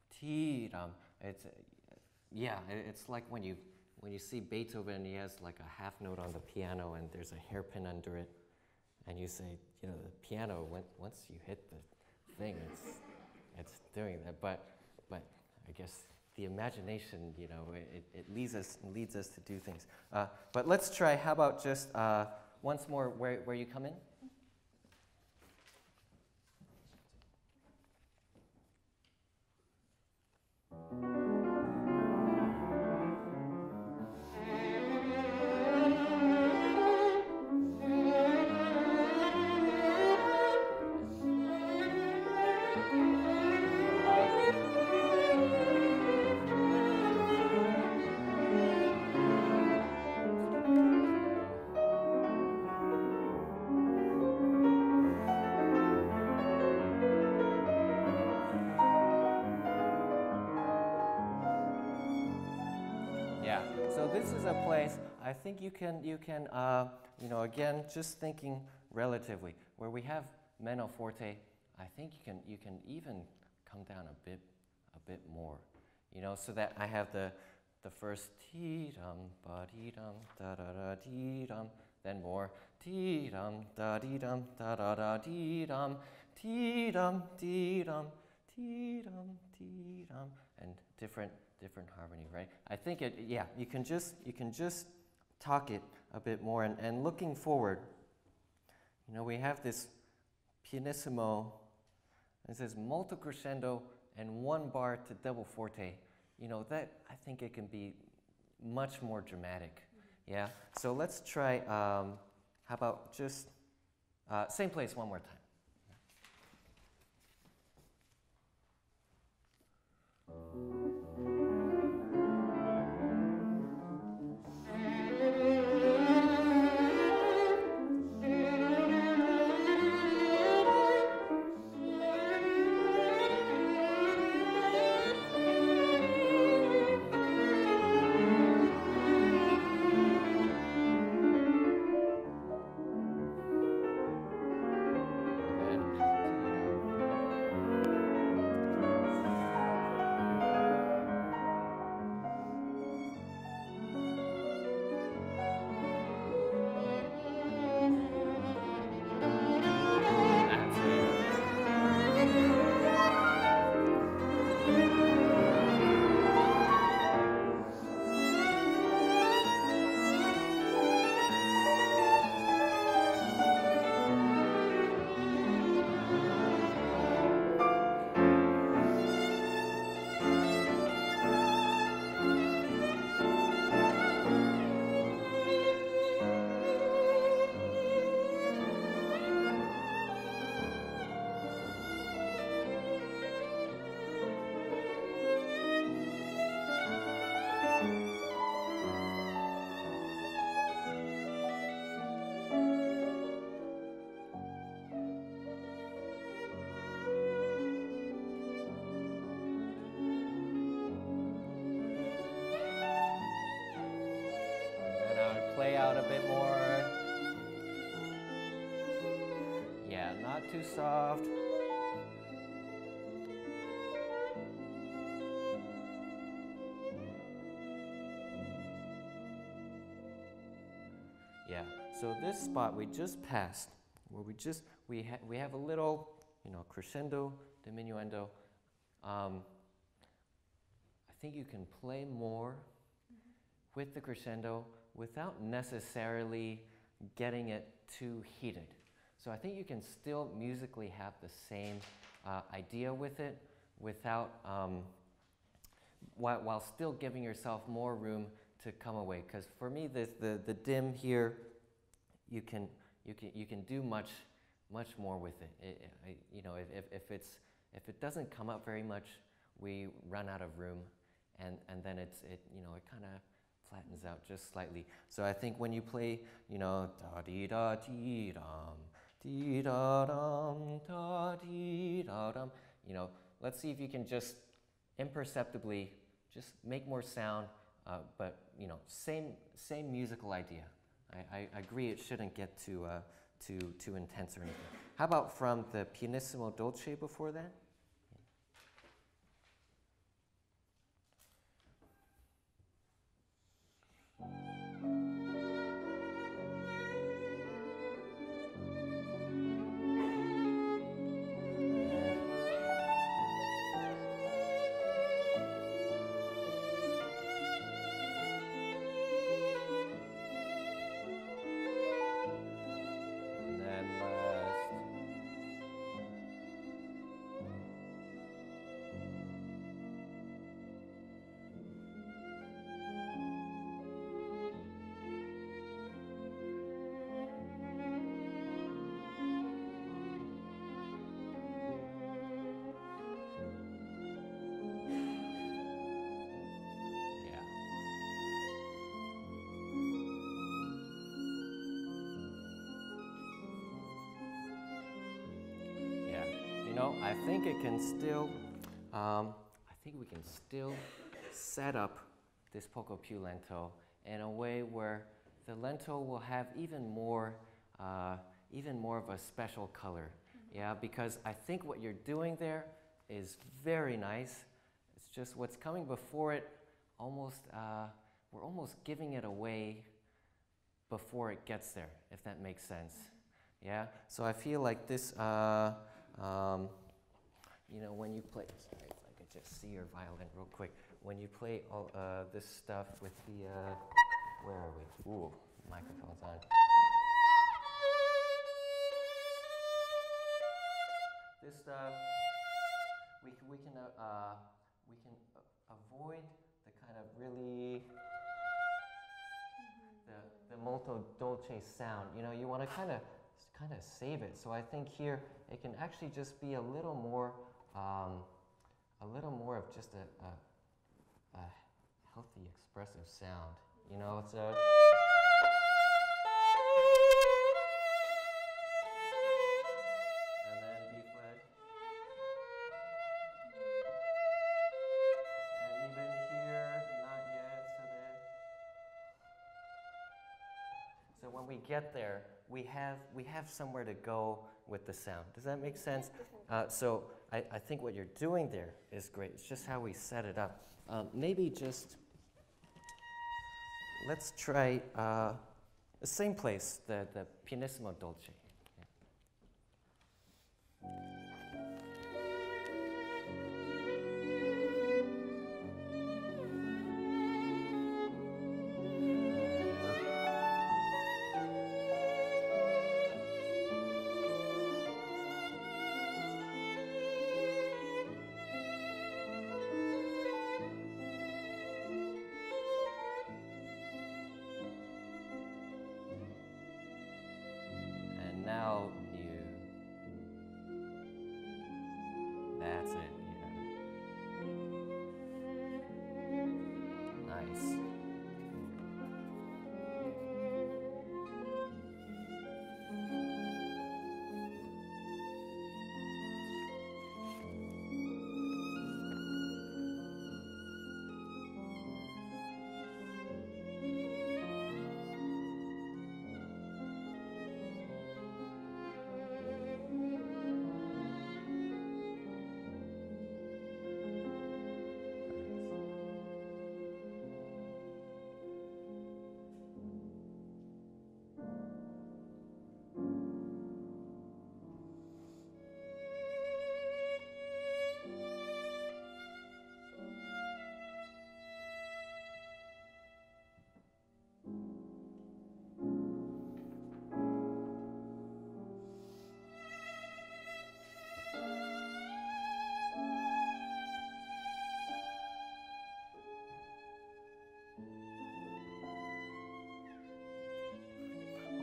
ti-dum, it's uh, yeah, it, it's like when you when you see Beethoven, he has like a half note on the piano, and there's a hairpin under it, and you say, you know, the piano, when, once you hit the thing, it's it's doing that, but but. I guess the imagination, you know, it, it leads us leads us to do things. Uh, but let's try. How about just uh, once more, where where you come in? I think you can, you can, uh, you know, again, just thinking relatively, where we have menor forte, I think you can, you can even come down a bit, a bit more, you know, so that I have the, the first ti-dum, ba-dee-dum, da-da-da-dee-dum, then more ti-dum, da-dee-dum, da-da-da-dee-dum, ti-dum, ti-dum, ti-dum, ti-dum, and different, different harmony, right? I think it, yeah, you can just, you can just talk it a bit more, and, and looking forward, you know, we have this pianissimo, it says molto crescendo and one bar to double forte. You know, that, I think it can be much more dramatic, yeah? So let's try, um, how about just, uh, same place one more time. out a bit more. Yeah, not too soft. Yeah, so this spot we just passed, where we just, we, ha we have a little, you know, crescendo, diminuendo. Um, I think you can play more mm-hmm. with the crescendo without necessarily getting it too heated. So I think you can still musically have the same uh, idea with it without, um, while, while still giving yourself more room to come away. Because for me, the, the, the dim here, you can, you can, you can do much, much more with it. it I, you know, if, if, it's, if it doesn't come up very much, we run out of room, and, and then it's, it, you know, it kind of flattens out just slightly. So I think when you play, you know, da dee da dee dum, dee da dum, da dee da dum, you know, let's see if you can just imperceptibly just make more sound, uh, but you know, same same musical idea. I, I agree it shouldn't get too uh, too too intense or anything. How about from the pianissimo dolce before that? I think it can still, um, I think we can still set up this poco più lento in a way where the lento will have even more, uh, even more of a special color. Mm-hmm. Yeah, because I think what you're doing there is very nice. It's just what's coming before it, almost, uh, we're almost giving it away before it gets there, if that makes sense. Mm-hmm. Yeah, so I feel like this, uh, um, you know, when you play, sorry, if I could just see your violin real quick. When you play all uh, this stuff with the, uh, where are we? Ooh, microphone's on. This stuff, we can, we can, uh, uh, we can uh, avoid the kind of really, the, the molto dolce sound. You know, you want to kind of, kind of save it. So I think here, it can actually just be a little more, Um, a little more of just a, a, a healthy, expressive sound. You know, it's a... And then B flat. And even here, not yet, so that... So when we get there, we have, we have somewhere to go with the sound. Does that make sense? Uh, so I, I think what you're doing there is great. It's just how we set it up. Um, maybe just, let's try uh, the same place, the, the pianissimo dolce. Yeah.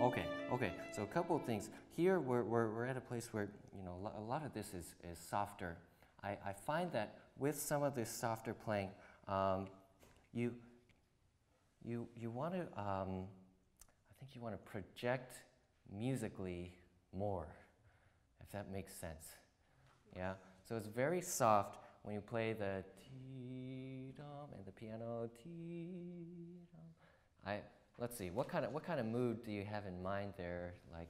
okay, okay. So a couple of things. Here we're, we're, we're at a place where, you know, lo- a lot of this is, is softer. I, I find that with some of this softer playing, um, you, you, you want to, um, I think you want to project musically more, if that makes sense. Yeah? So it's very soft when you play the T-dum and the piano T-dum. I, let's see, what kind of what kind of mood do you have in mind there? Like,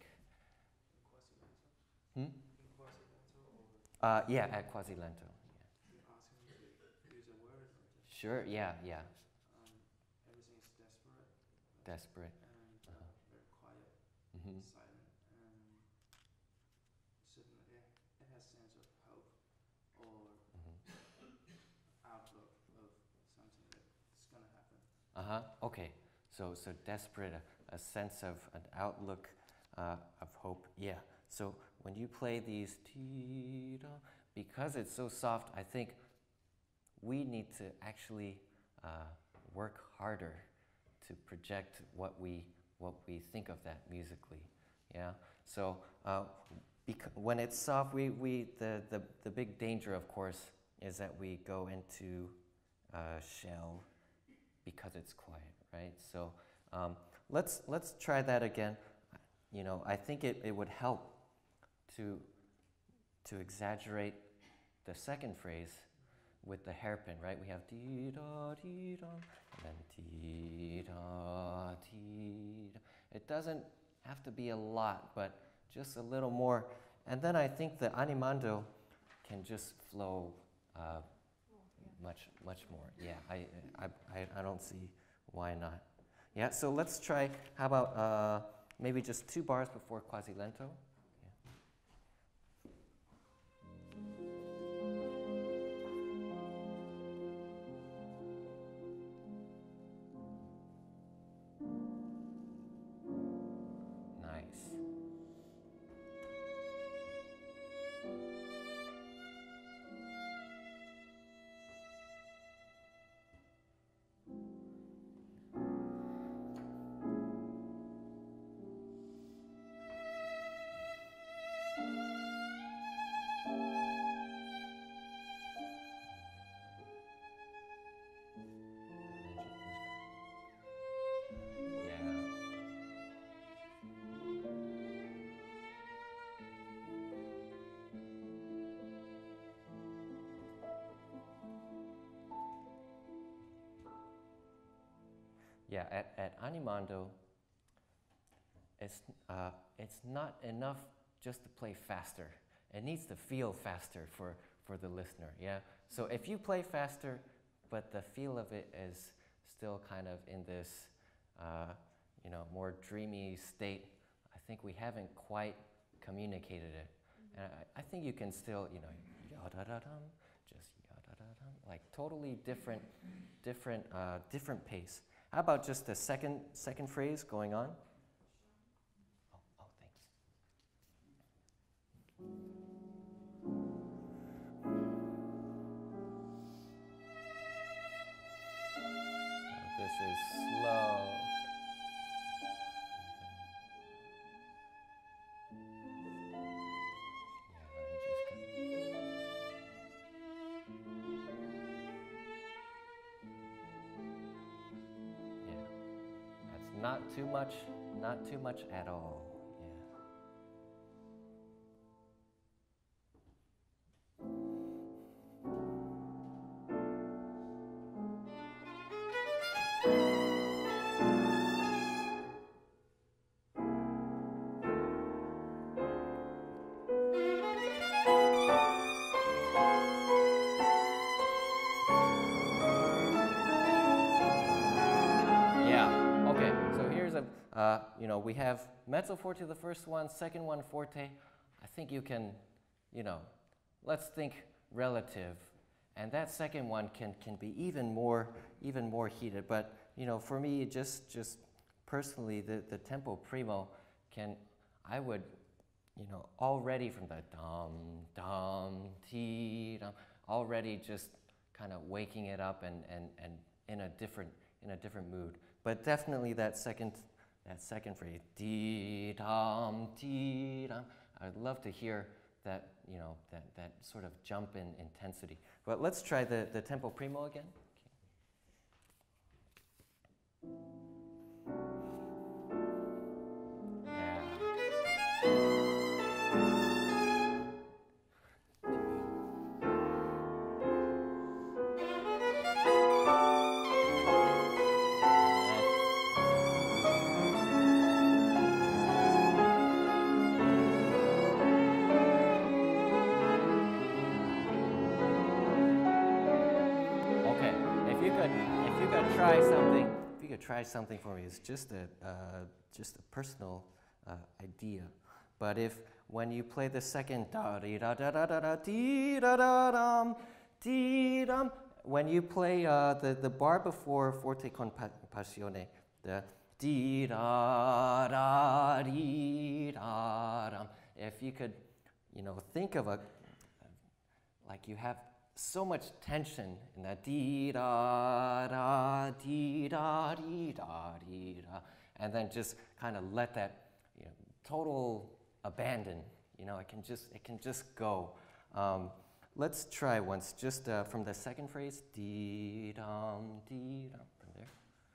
hmm? Uh, yeah, at quasi lento. You ask him to use a word or just Sure. Yeah. Yeah. um, everything is desperate Desperate. and uh, Uh-huh. very quiet, Mm-hmm. silent, and certainly it, it has sense of hope or Mm-hmm. outlook of something that's gonna happen. Uh huh. Okay. So so desperate, a, a sense of an outlook uh, of hope. Yeah. So when you play these T-dum, because it's so soft, I think we need to actually uh, work harder to project what we what we think of that musically. Yeah. So uh, bec- when it's soft, we, we the, the the big danger, of course, is that we go into uh, shell because it's quiet, right? So um, let's let's try that again. You know, I think it, it would help to to exaggerate the second phrase with the hairpin, right? We have dee da dee da, and then dee da dee da. It doesn't have to be a lot, but just a little more. And then I think the animando can just flow uh, much much more. Yeah, I, I I I don't see why not. Yeah. So let's try. How about uh, maybe just two bars before quasi lento? Yeah, at, at animando, it's, uh, it's not enough just to play faster. It needs to feel faster for, for the listener, yeah? So if you play faster, but the feel of it is still kind of in this, uh, you know, more dreamy state, I think we haven't quite communicated it. Mm-hmm. And I, I think you can still, you know, ya-da-da-dum, just ya-da-da-dum, like totally different, different, uh, different pace. How about just the second second phrase going on? Oh, oh, thanks. So this is slow. Not too much, not too much at all. Uh, you know, we have mezzo forte the first one, second one forte. I think you can, you know, let's think relative, and that second one can can be even more even more heated. But you know, for me, just just personally, the the tempo primo can, I would, you know, already from the dum dum ti dum, already just kind of waking it up and and and in a different in a different mood. But definitely that second that second phrase, dee dum, dee dum. I'd love to hear that, you know, that, that sort of jump in intensity. But let's try the, the tempo primo again. Try something for me. It's just a uh, just a personal uh, idea. But if when you play the second da dee da da da da da dee da da dum dee dum, when you play uh, the the bar before forte con pa passione, the dee da da dee da dum. If you could, you know, think of a like you have so much tension in that dee da da dee da dee da dee da, and then just kind of let that, you know, total abandon. You know, it can just it can just go. Um, let's try once, just uh, from the second phrase, dee dum dee dum, from there.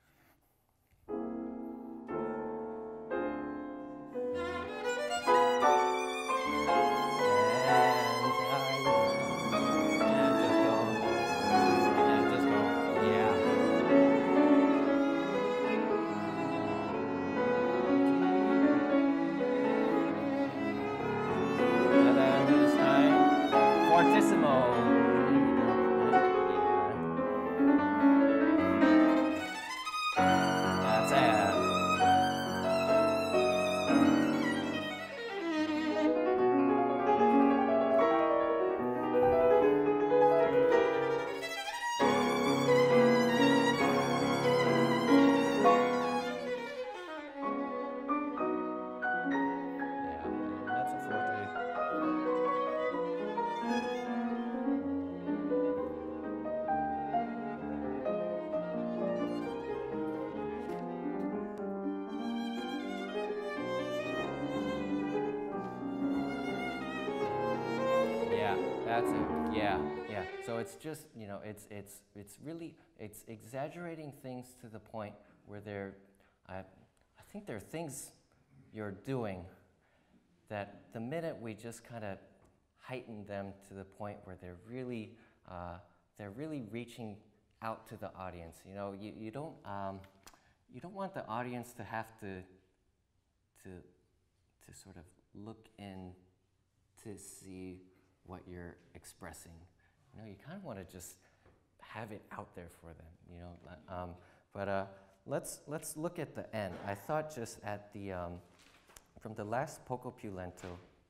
That's it. Yeah, yeah. So it's just, you know, it's it's it's really it's exaggerating things to the point where they're, I, I think there are things you're doing that the minute we just kind of heighten them to the point where they're really uh, they're really reaching out to the audience. You know, you you don't um, you don't want the audience to have to to to sort of look in to see what you're expressing. You know, you kind of want to just have it out there for them. You know, um, but uh, let's let's look at the end. I thought just at the um, from the last poco più lento.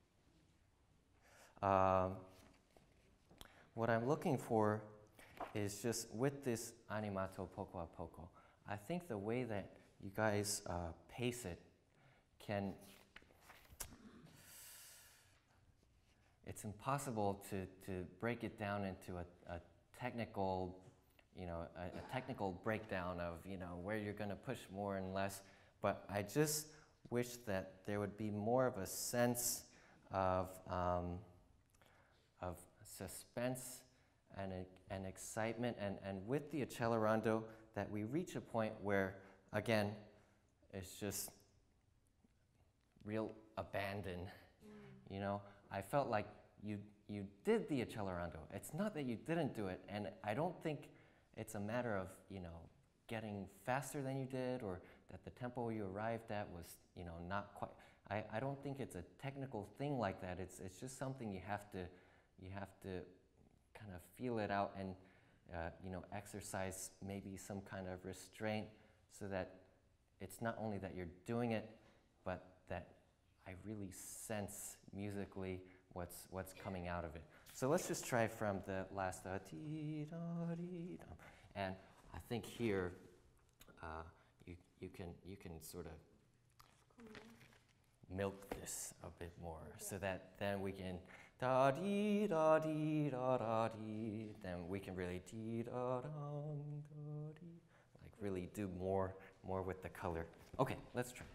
Um, what I'm looking for is just with this animato poco a poco. I think the way that you guys uh, pace it can. It's impossible to, to break it down into a, a technical, you know, a, a technical breakdown of, you know, where you're going to push more and less. But I just wish that there would be more of a sense of, um, of suspense and, a, and excitement. And, and with the accelerando, that we reach a point where, again, it's just real abandon, mm. you know. I felt like you you did the accelerando. It's not that you didn't do it, and I don't think it's a matter of, you know, getting faster than you did, or that the tempo you arrived at was, you know, not quite. I, I don't think it's a technical thing like that. It's it's just something you have to you have to kind of feel it out and uh, you know, exercise maybe some kind of restraint, so that it's not only that you're doing it, but that I really sense musically what's what's coming out of it. So let's just try from the last uh, dee da dee da, and I think here uh, you you can you can sort of milk this a bit more, so that then we can da dee da dee da da dee. Then we can really dee da dum da dee, like really do more more with the color. Okay, let's try.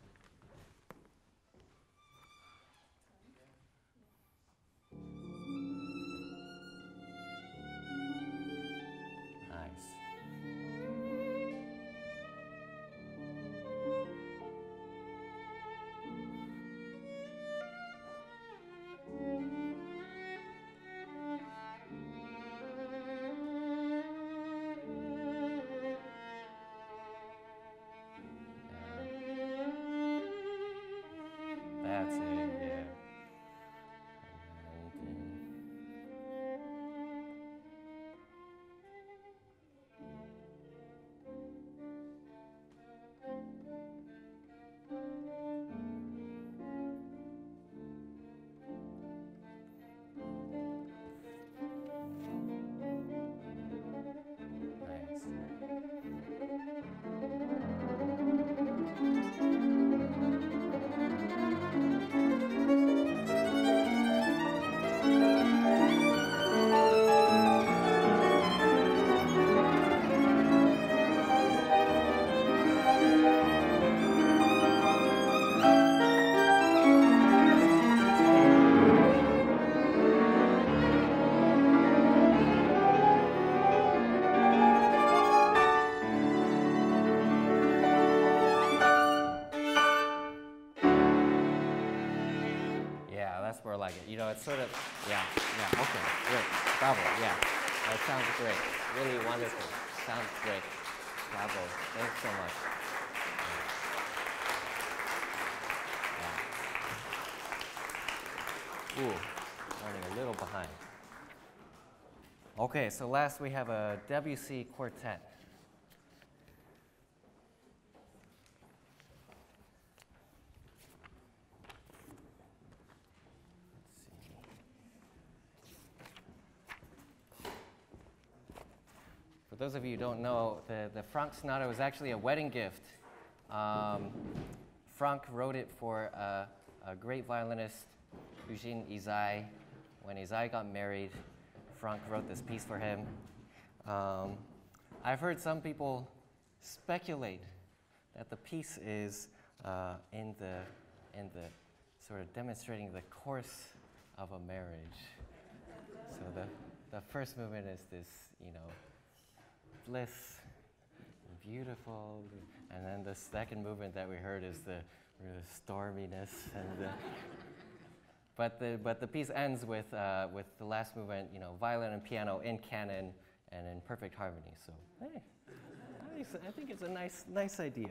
That's it, yeah. And more like it. You know, it's sort of, yeah, yeah, okay, great. Bravo, yeah. That sounds great. Really wonderful. Sounds great. Bravo. Thanks so much. Yeah. Ooh, running a little behind. Okay, so last we have a Debussy quartet. For those of you who don't know, the, the Franck-Sonata was actually a wedding gift. Um, Franck wrote it for a, a great violinist, Eugene Izai. When Izai got married, Franck wrote this piece for him. Um, I've heard some people speculate that the piece is uh, in the in the sort of demonstrating the course of a marriage. So the the first movement is this, you know, bliss, beautiful, and then the second movement that we heard is the, the storminess and the. But the, but the piece ends with, uh, with the last movement, you know, violin and piano in canon and in perfect harmony. So, hey, nice. I think it's a nice, nice idea.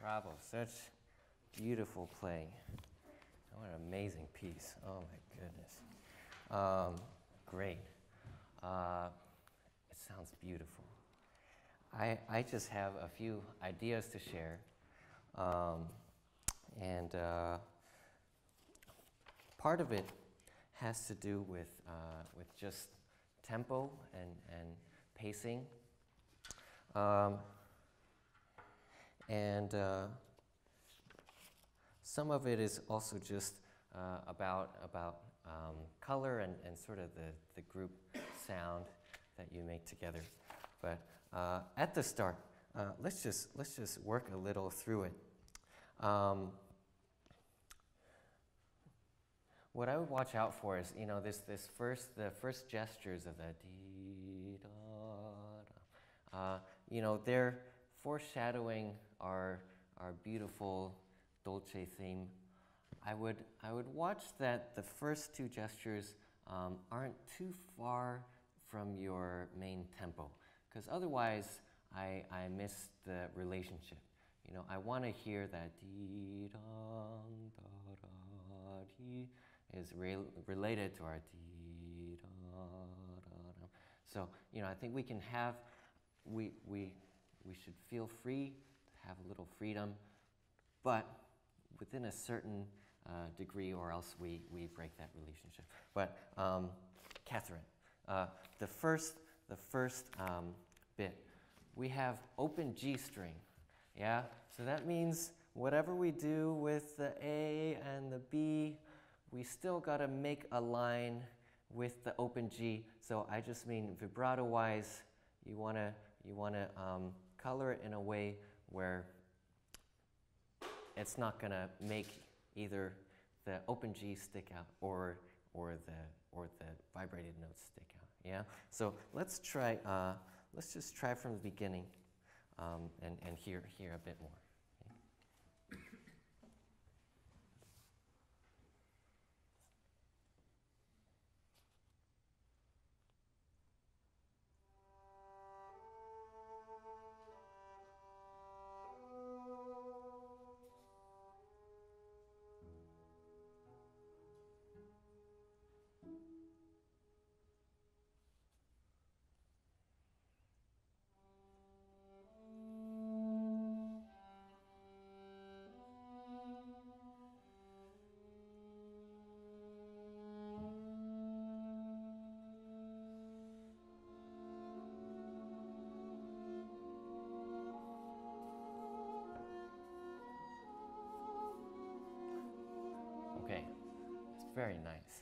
Bravo, such beautiful playing. What an amazing piece. Oh my goodness. Um, great. Uh, it sounds beautiful. I, I just have a few ideas to share. Um, and uh, part of it has to do with, uh, with just tempo and, and pacing. Um, and uh, some of it is also just uh, about, about um, color and, and sort of the, the group sound that you make together. But uh, at the start, uh, let's just let's just work a little through it. Um, what I would watch out for is, you know, this this first the first gestures of the dee da da. Uh, you know, they're foreshadowing our our beautiful dolce theme. I would I would watch that the first two gestures um, aren't too far from your main tempo, because otherwise I, I miss the relationship. You know, I want to hear that dee da da da dee is re related to our dee da da da. So, you know, I think we can have, we, we, we should feel free, have a little freedom, but within a certain uh, degree, or else we, we break that relationship. But um, Catherine, uh, the first, the first um, bit, we have open G string, yeah? So that means whatever we do with the A and the B, we still gotta make a line with the open G. So I just mean vibrato-wise, you wanna, you wanna um, color it in a way where it's not gonna make either the open G stick out or, or, the, or the vibrated notes stick out. Yeah, so let's try. Uh, let's just try from the beginning, um, and and hear hear a bit more. Okay, it's very nice.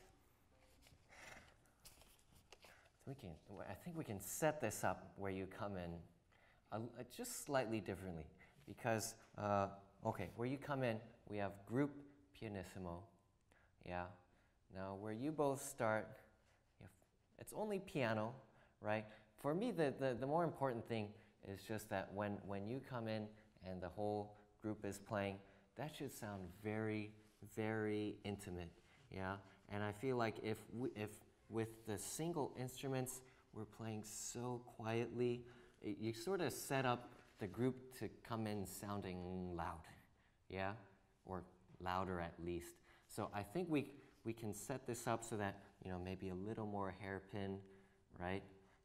So we can, I think we can set this up where you come in uh, just slightly differently, because, uh, okay, where you come in, we have group pianissimo, yeah? Now, where you both start, you have, it's only piano, right? For me, the, the, the more important thing is just that when, when you come in and the whole group is playing, that should sound very, very intimate, yeah? And I feel like if, we, if with the single instruments we're playing so quietly, it, you sort of set up the group to come in sounding loud, yeah? Or louder at least. So I think we, we can set this up so that, you know, maybe a little more hairpin, right?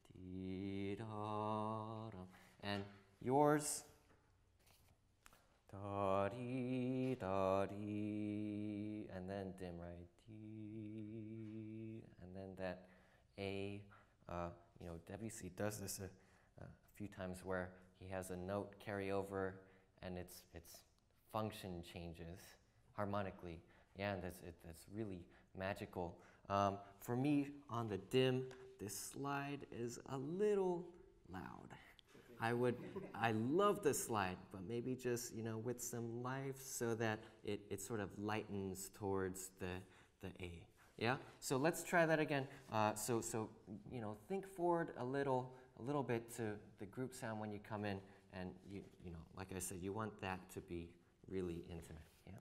And yours, da dee da dee, and then dim, right? Dee, and then that A, uh, you know, Debussy does this a, a few times where he has a note carry over and its its function changes harmonically. Yeah, and that's it, that's really magical. Um, for me, on the dim, this slide is a little loud. I would, I love the slide, but maybe just, you know, with some life so that it, it sort of lightens towards the, the A. Yeah? So let's try that again. Uh, so, so, you know, think forward a little, a little bit to the group sound when you come in, and you, you know, like I said, you want that to be really intimate. Yeah?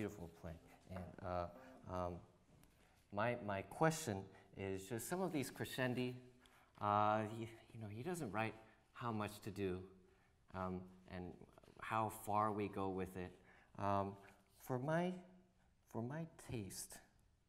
beautiful playing. And uh, um, my, my question is just some of these crescendi, uh, he, you know, he doesn't write how much to do um, and how far we go with it. Um, for my, for my taste,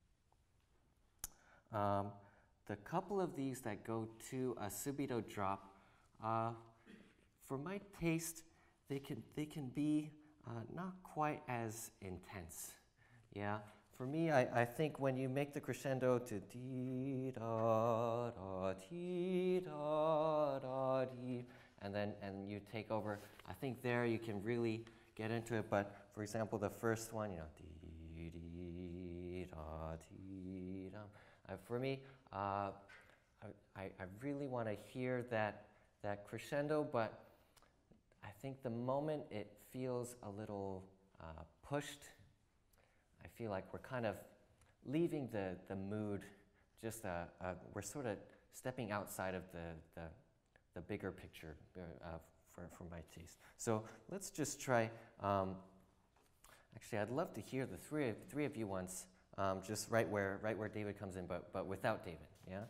um, the couple of these that go to a subito drop, uh, for my taste, they can, they can be uh, not quite as intense. Yeah, for me, I, I think when you make the crescendo to dee da da dee da da dee, and then and you take over, I think there you can really get into it. But for example, the first one, you know, dee dee da dee da. Uh, for me, uh, I, I really want to hear that that crescendo, but I think the moment it feels a little uh, pushed, I feel like we're kind of leaving the, the mood, just uh, uh, we're sort of stepping outside of the, the, the bigger picture uh, for, for my taste. So let's just try, um, actually I'd love to hear the three, three of you once, um, just right where, right where David comes in, but, but without David, yeah?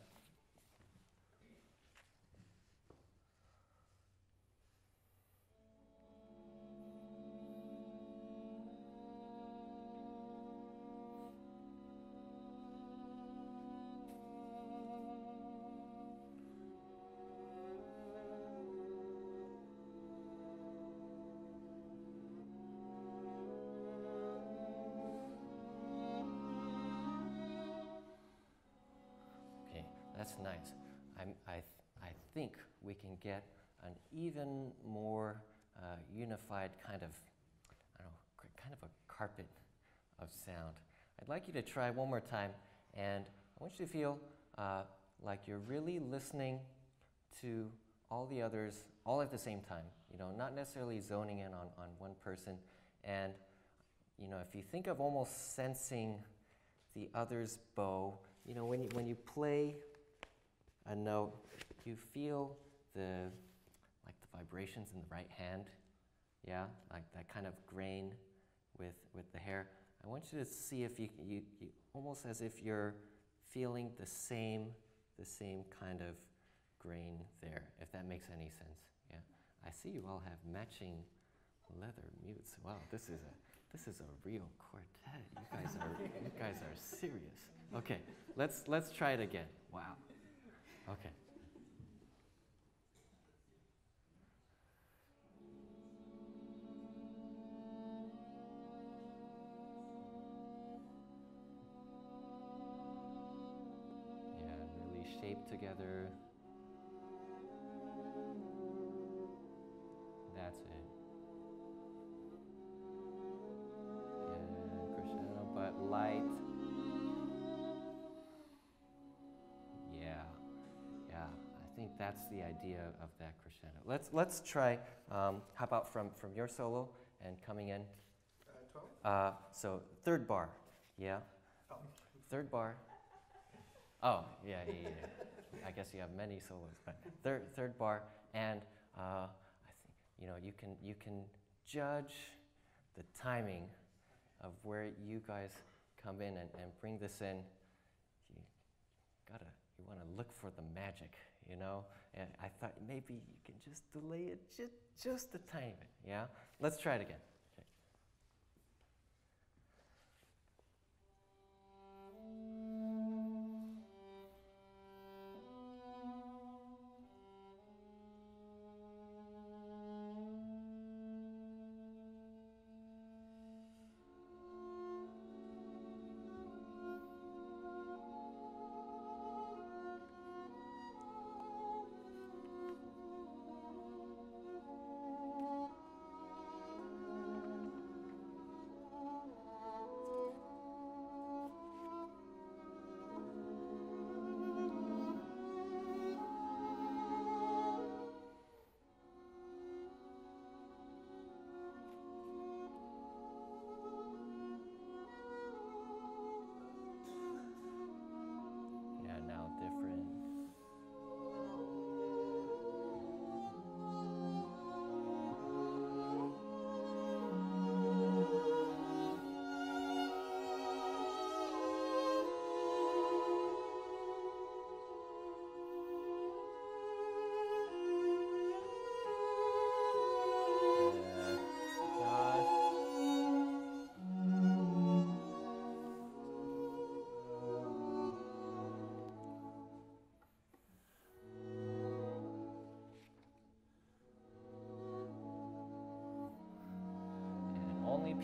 That's nice. I'm, I, th I think we can get an even more uh, unified kind of, I don't know, kind of a carpet of sound. I'd like you to try one more time, and I want you to feel uh, like you're really listening to all the others all at the same time. You know, not necessarily zoning in on, on one person. And, you know, if you think of almost sensing the other's bow, you know, when you, when you play a note, you feel the, like the vibrations in the right hand, yeah, like that kind of grain with, with the hair. I want you to see if you, you, you, almost as if you're feeling the same, the same kind of grain there, if that makes any sense, yeah. I see you all have matching leather mutes. Wow, this is a, this is a real quartet. You guys are, you guys are serious. Okay, let's, let's try it again. Wow. Okay. Yeah, really shape together. That's it. And crescendo, but light. I think that's the idea of that crescendo. Let's let's try. Um, how about from from your solo and coming in? Uh, twelve. Uh, so third bar, yeah. Oh. Third bar. Oh yeah, yeah, yeah. I guess you have many solos, but third third bar, and uh, I think you know you can you can judge the timing of where you guys come in and, and bring this in. You gotta you want to look for the magic. You know, and I thought maybe you can just delay it just, just a tiny bit, yeah? Let's try it again. Okay.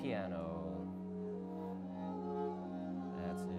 piano. That's it.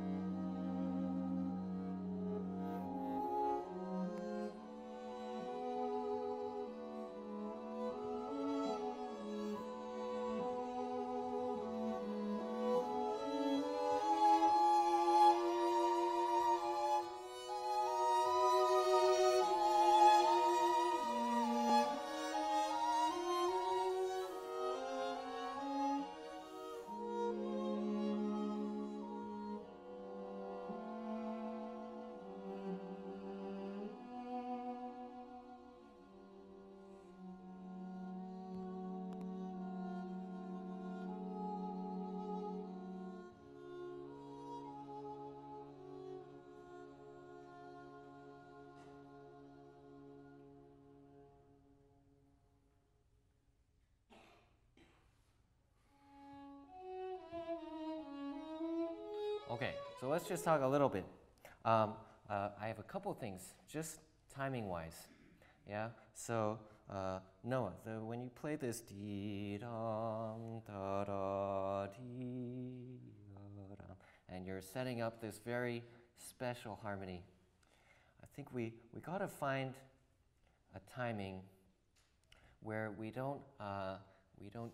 Okay, so let's just talk a little bit. Um, uh, I have a couple things, just timing-wise. Yeah. So uh, Noah, the, when you play this dee dum da da dee da dum, and you're setting up this very special harmony, I think we we got to find a timing where we don't uh, we don't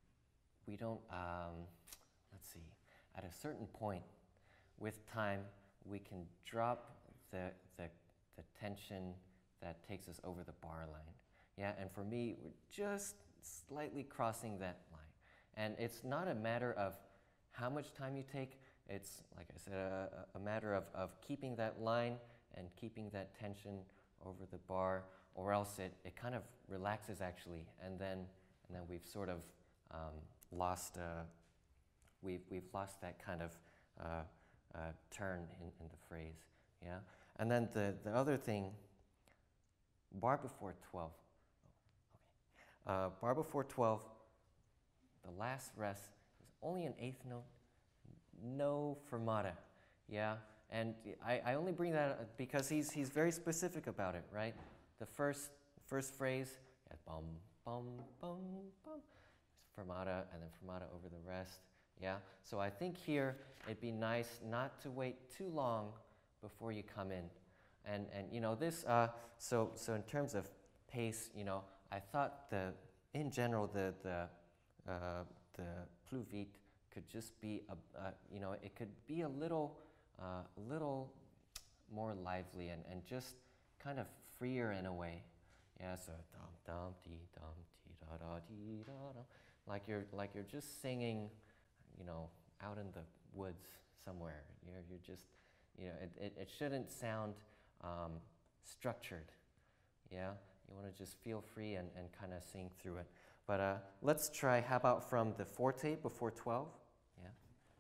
we don't um, let's see, at a certain point with time we can drop the the the tension that takes us over the bar line. Yeah, and for me, we're just slightly crossing that line. And it's not a matter of how much time you take. It's, like I said, a, a matter of, of keeping that line and keeping that tension over the bar, or else it, it kind of relaxes actually, and then and then we've sort of um, lost uh, we've we've lost that kind of uh, uh, turn in, in the phrase. Yeah, and then the the other thing. Bar before twelve. Oh, okay. Uh, bar before twelve, the last rest is only an eighth note, no fermata. Yeah, and I, I only bring that up because he's he's very specific about it, right? The first first phrase, yeah, bum bum bum bum, fermata, and then fermata over the rest. Yeah, so I think here it'd be nice not to wait too long before you come in. And, and you know, this, uh, so, so in terms of pace, you know, I thought the, in general, the, the, uh, the plus vite could just be, a, uh, you know, it could be a little, uh, a little more lively and, and just kind of freer in a way. Yeah, so dum dum dee dum dee da da dee da dum, like you're like you're just singing, you know, out in the woods somewhere. You're you're just, you know, it it, it shouldn't sound Um, structured. Yeah, you want to just feel free and, and kind of sing through it. But uh, let's try, how about from the forte before twelve? Yeah.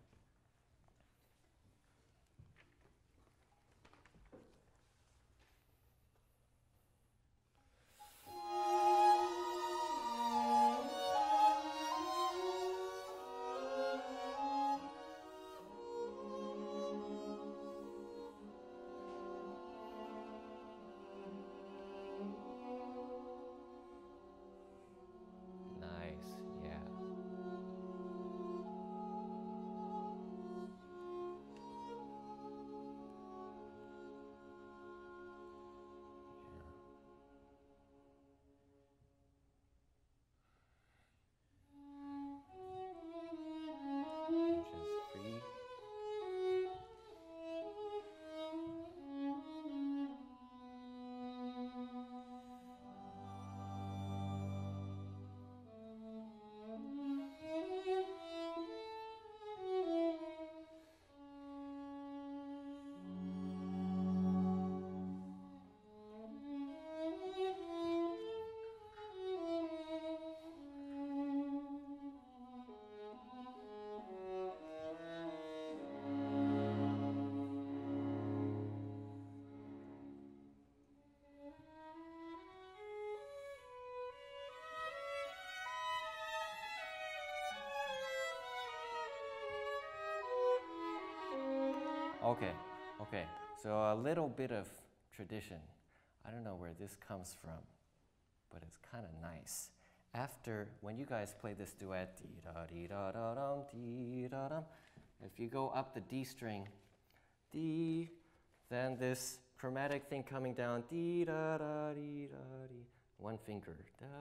Okay, okay, so a little bit of tradition. I don't know where this comes from, but it's kind of nice. after, when you guys play this duet, dee-da-dee-da-da-dum, dee-da-dum, if you go up the D string, D, then this chromatic thing coming down, dee-da-da-dee-da-dee, one finger,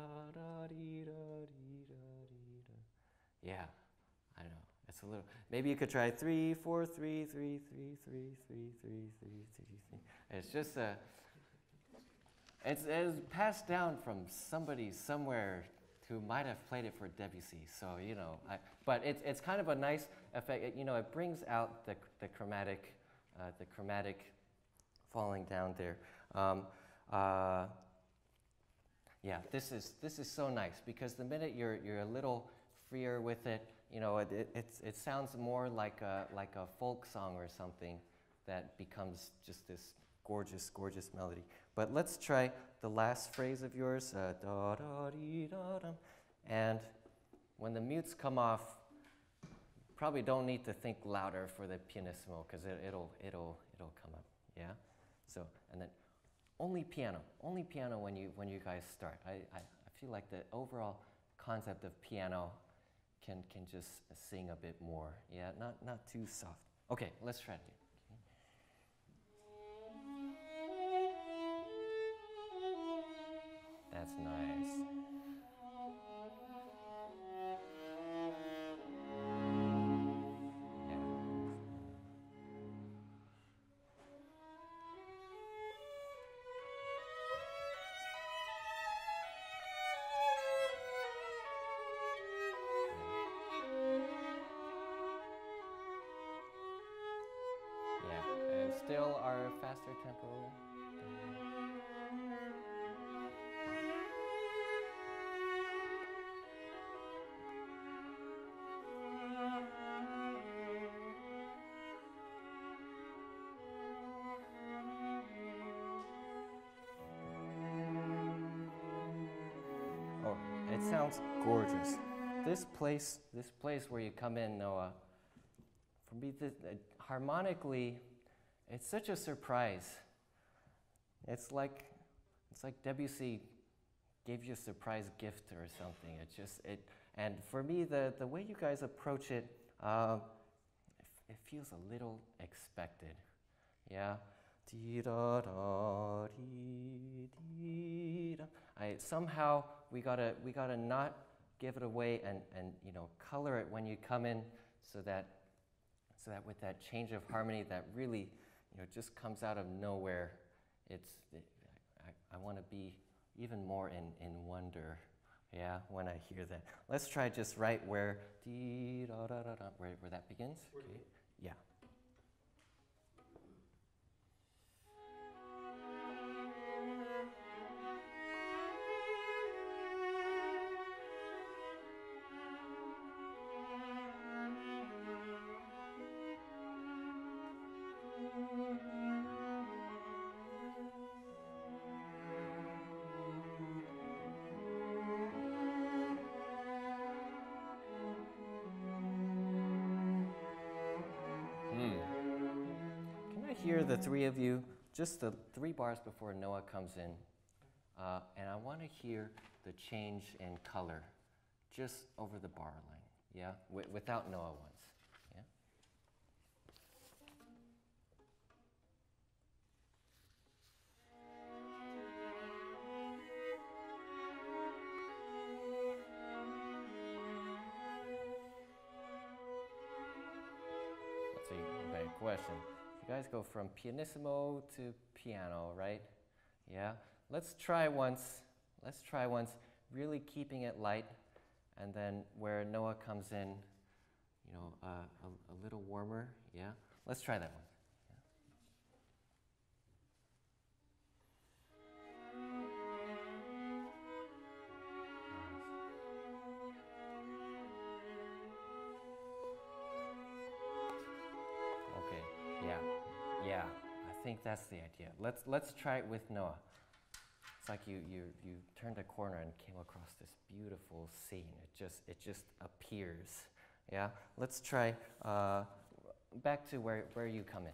da-da-dee-da-dee-da-dee-da. Yeah, I know, it's a little, maybe you could try three, four, three, three, three, three, three, three, three, three, three. It's just a, it's, it's passed down from somebody somewhere who might have played it for Debussy. So, you know, I, but it's, it's kind of a nice effect. It, you know, it brings out the, the chromatic, uh, the chromatic falling down there. Um, uh, yeah, this is, this is so nice because the minute you're, you're a little freer with it, you know, it, it, it's, it sounds more like a, like a folk song or something that becomes just this gorgeous, gorgeous melody. But let's try the last phrase of yours, uh, da da dee da dum. And when the mutes come off, probably don't need to think louder for the pianissimo because it, it'll it'll it'll come up. Yeah. So and then only piano, only piano when you when you guys start. I I, I feel like the overall concept of piano can can just sing a bit more. Yeah, not not too soft. Okay, let's try it. That's nice. Yeah. Yeah, and still our faster tempo. It sounds gorgeous. This place, this place where you come in, Noah, for me, this, uh, harmonically, it's such a surprise. It's like, it's like Debussy gave you a surprise gift or something. It just, it, and for me, the, the way you guys approach it, uh, it, it feels a little expected, yeah? Dee da da dee dee da. I somehow we gotta we gotta not give it away and and you know color it when you come in so that so that with that change of harmony that really you know just comes out of nowhere. It's it, I, I want to be even more in in wonder, yeah, when I hear that. Let's try just right where dee da da da da where where that begins. Okay. Yeah. Hear the three of you, just the three bars before Noah comes in, uh, and I want to hear the change in color just over the bar line, yeah, w without Noah once, yeah. Let's see, okay, question. You guys go from pianissimo to piano, right? Yeah. Let's try once. Let's try once, really keeping it light, and then where Noah comes in, you know, uh, a, a little warmer. Yeah. Let's try that one. Yeah, I think that's the idea. Let's let's try it with Noah. It's like you you you turned a corner and came across this beautiful scene. It just it just appears. Yeah. Let's try uh, back to where where you come in.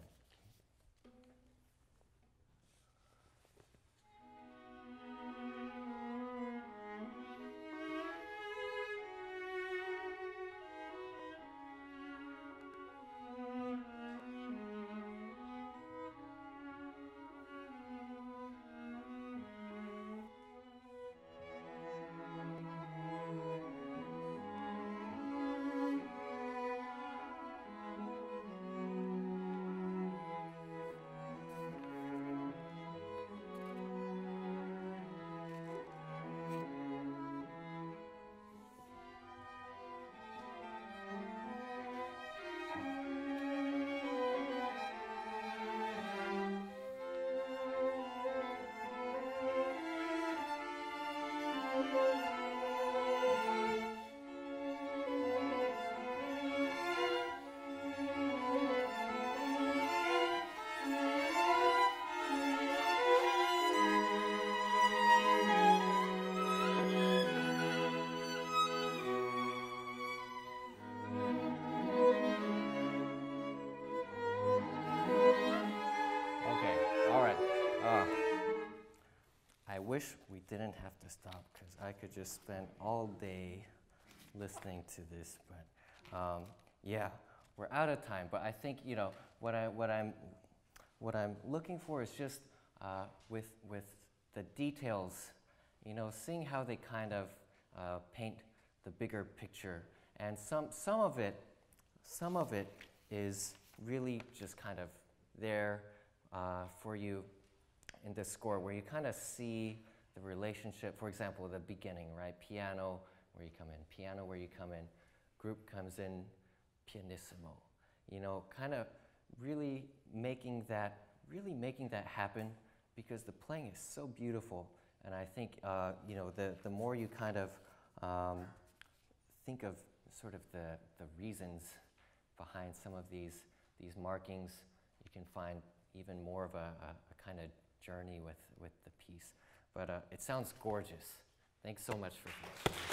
I wish we didn't have to stop because I could just spend all day listening to this. But um, yeah, we're out of time. But I think you know what I what I'm what I'm looking for is just uh, with with the details. You know, seeing how they kind of uh, paint the bigger picture, and some some of it, some of it is really just kind of there uh, for you in this score, where you kind of see the relationship. For example, the beginning, right? Piano, where you come in. Piano, where you come in. Group comes in, pianissimo. You know, kind of really making that, really making that happen, because the playing is so beautiful. And I think, uh, you know, the, the more you kind of um, think of sort of the, the reasons behind some of these, these markings, you can find even more of a, a, a kind of journey with, with the piece. But uh, it sounds gorgeous. Thanks so much for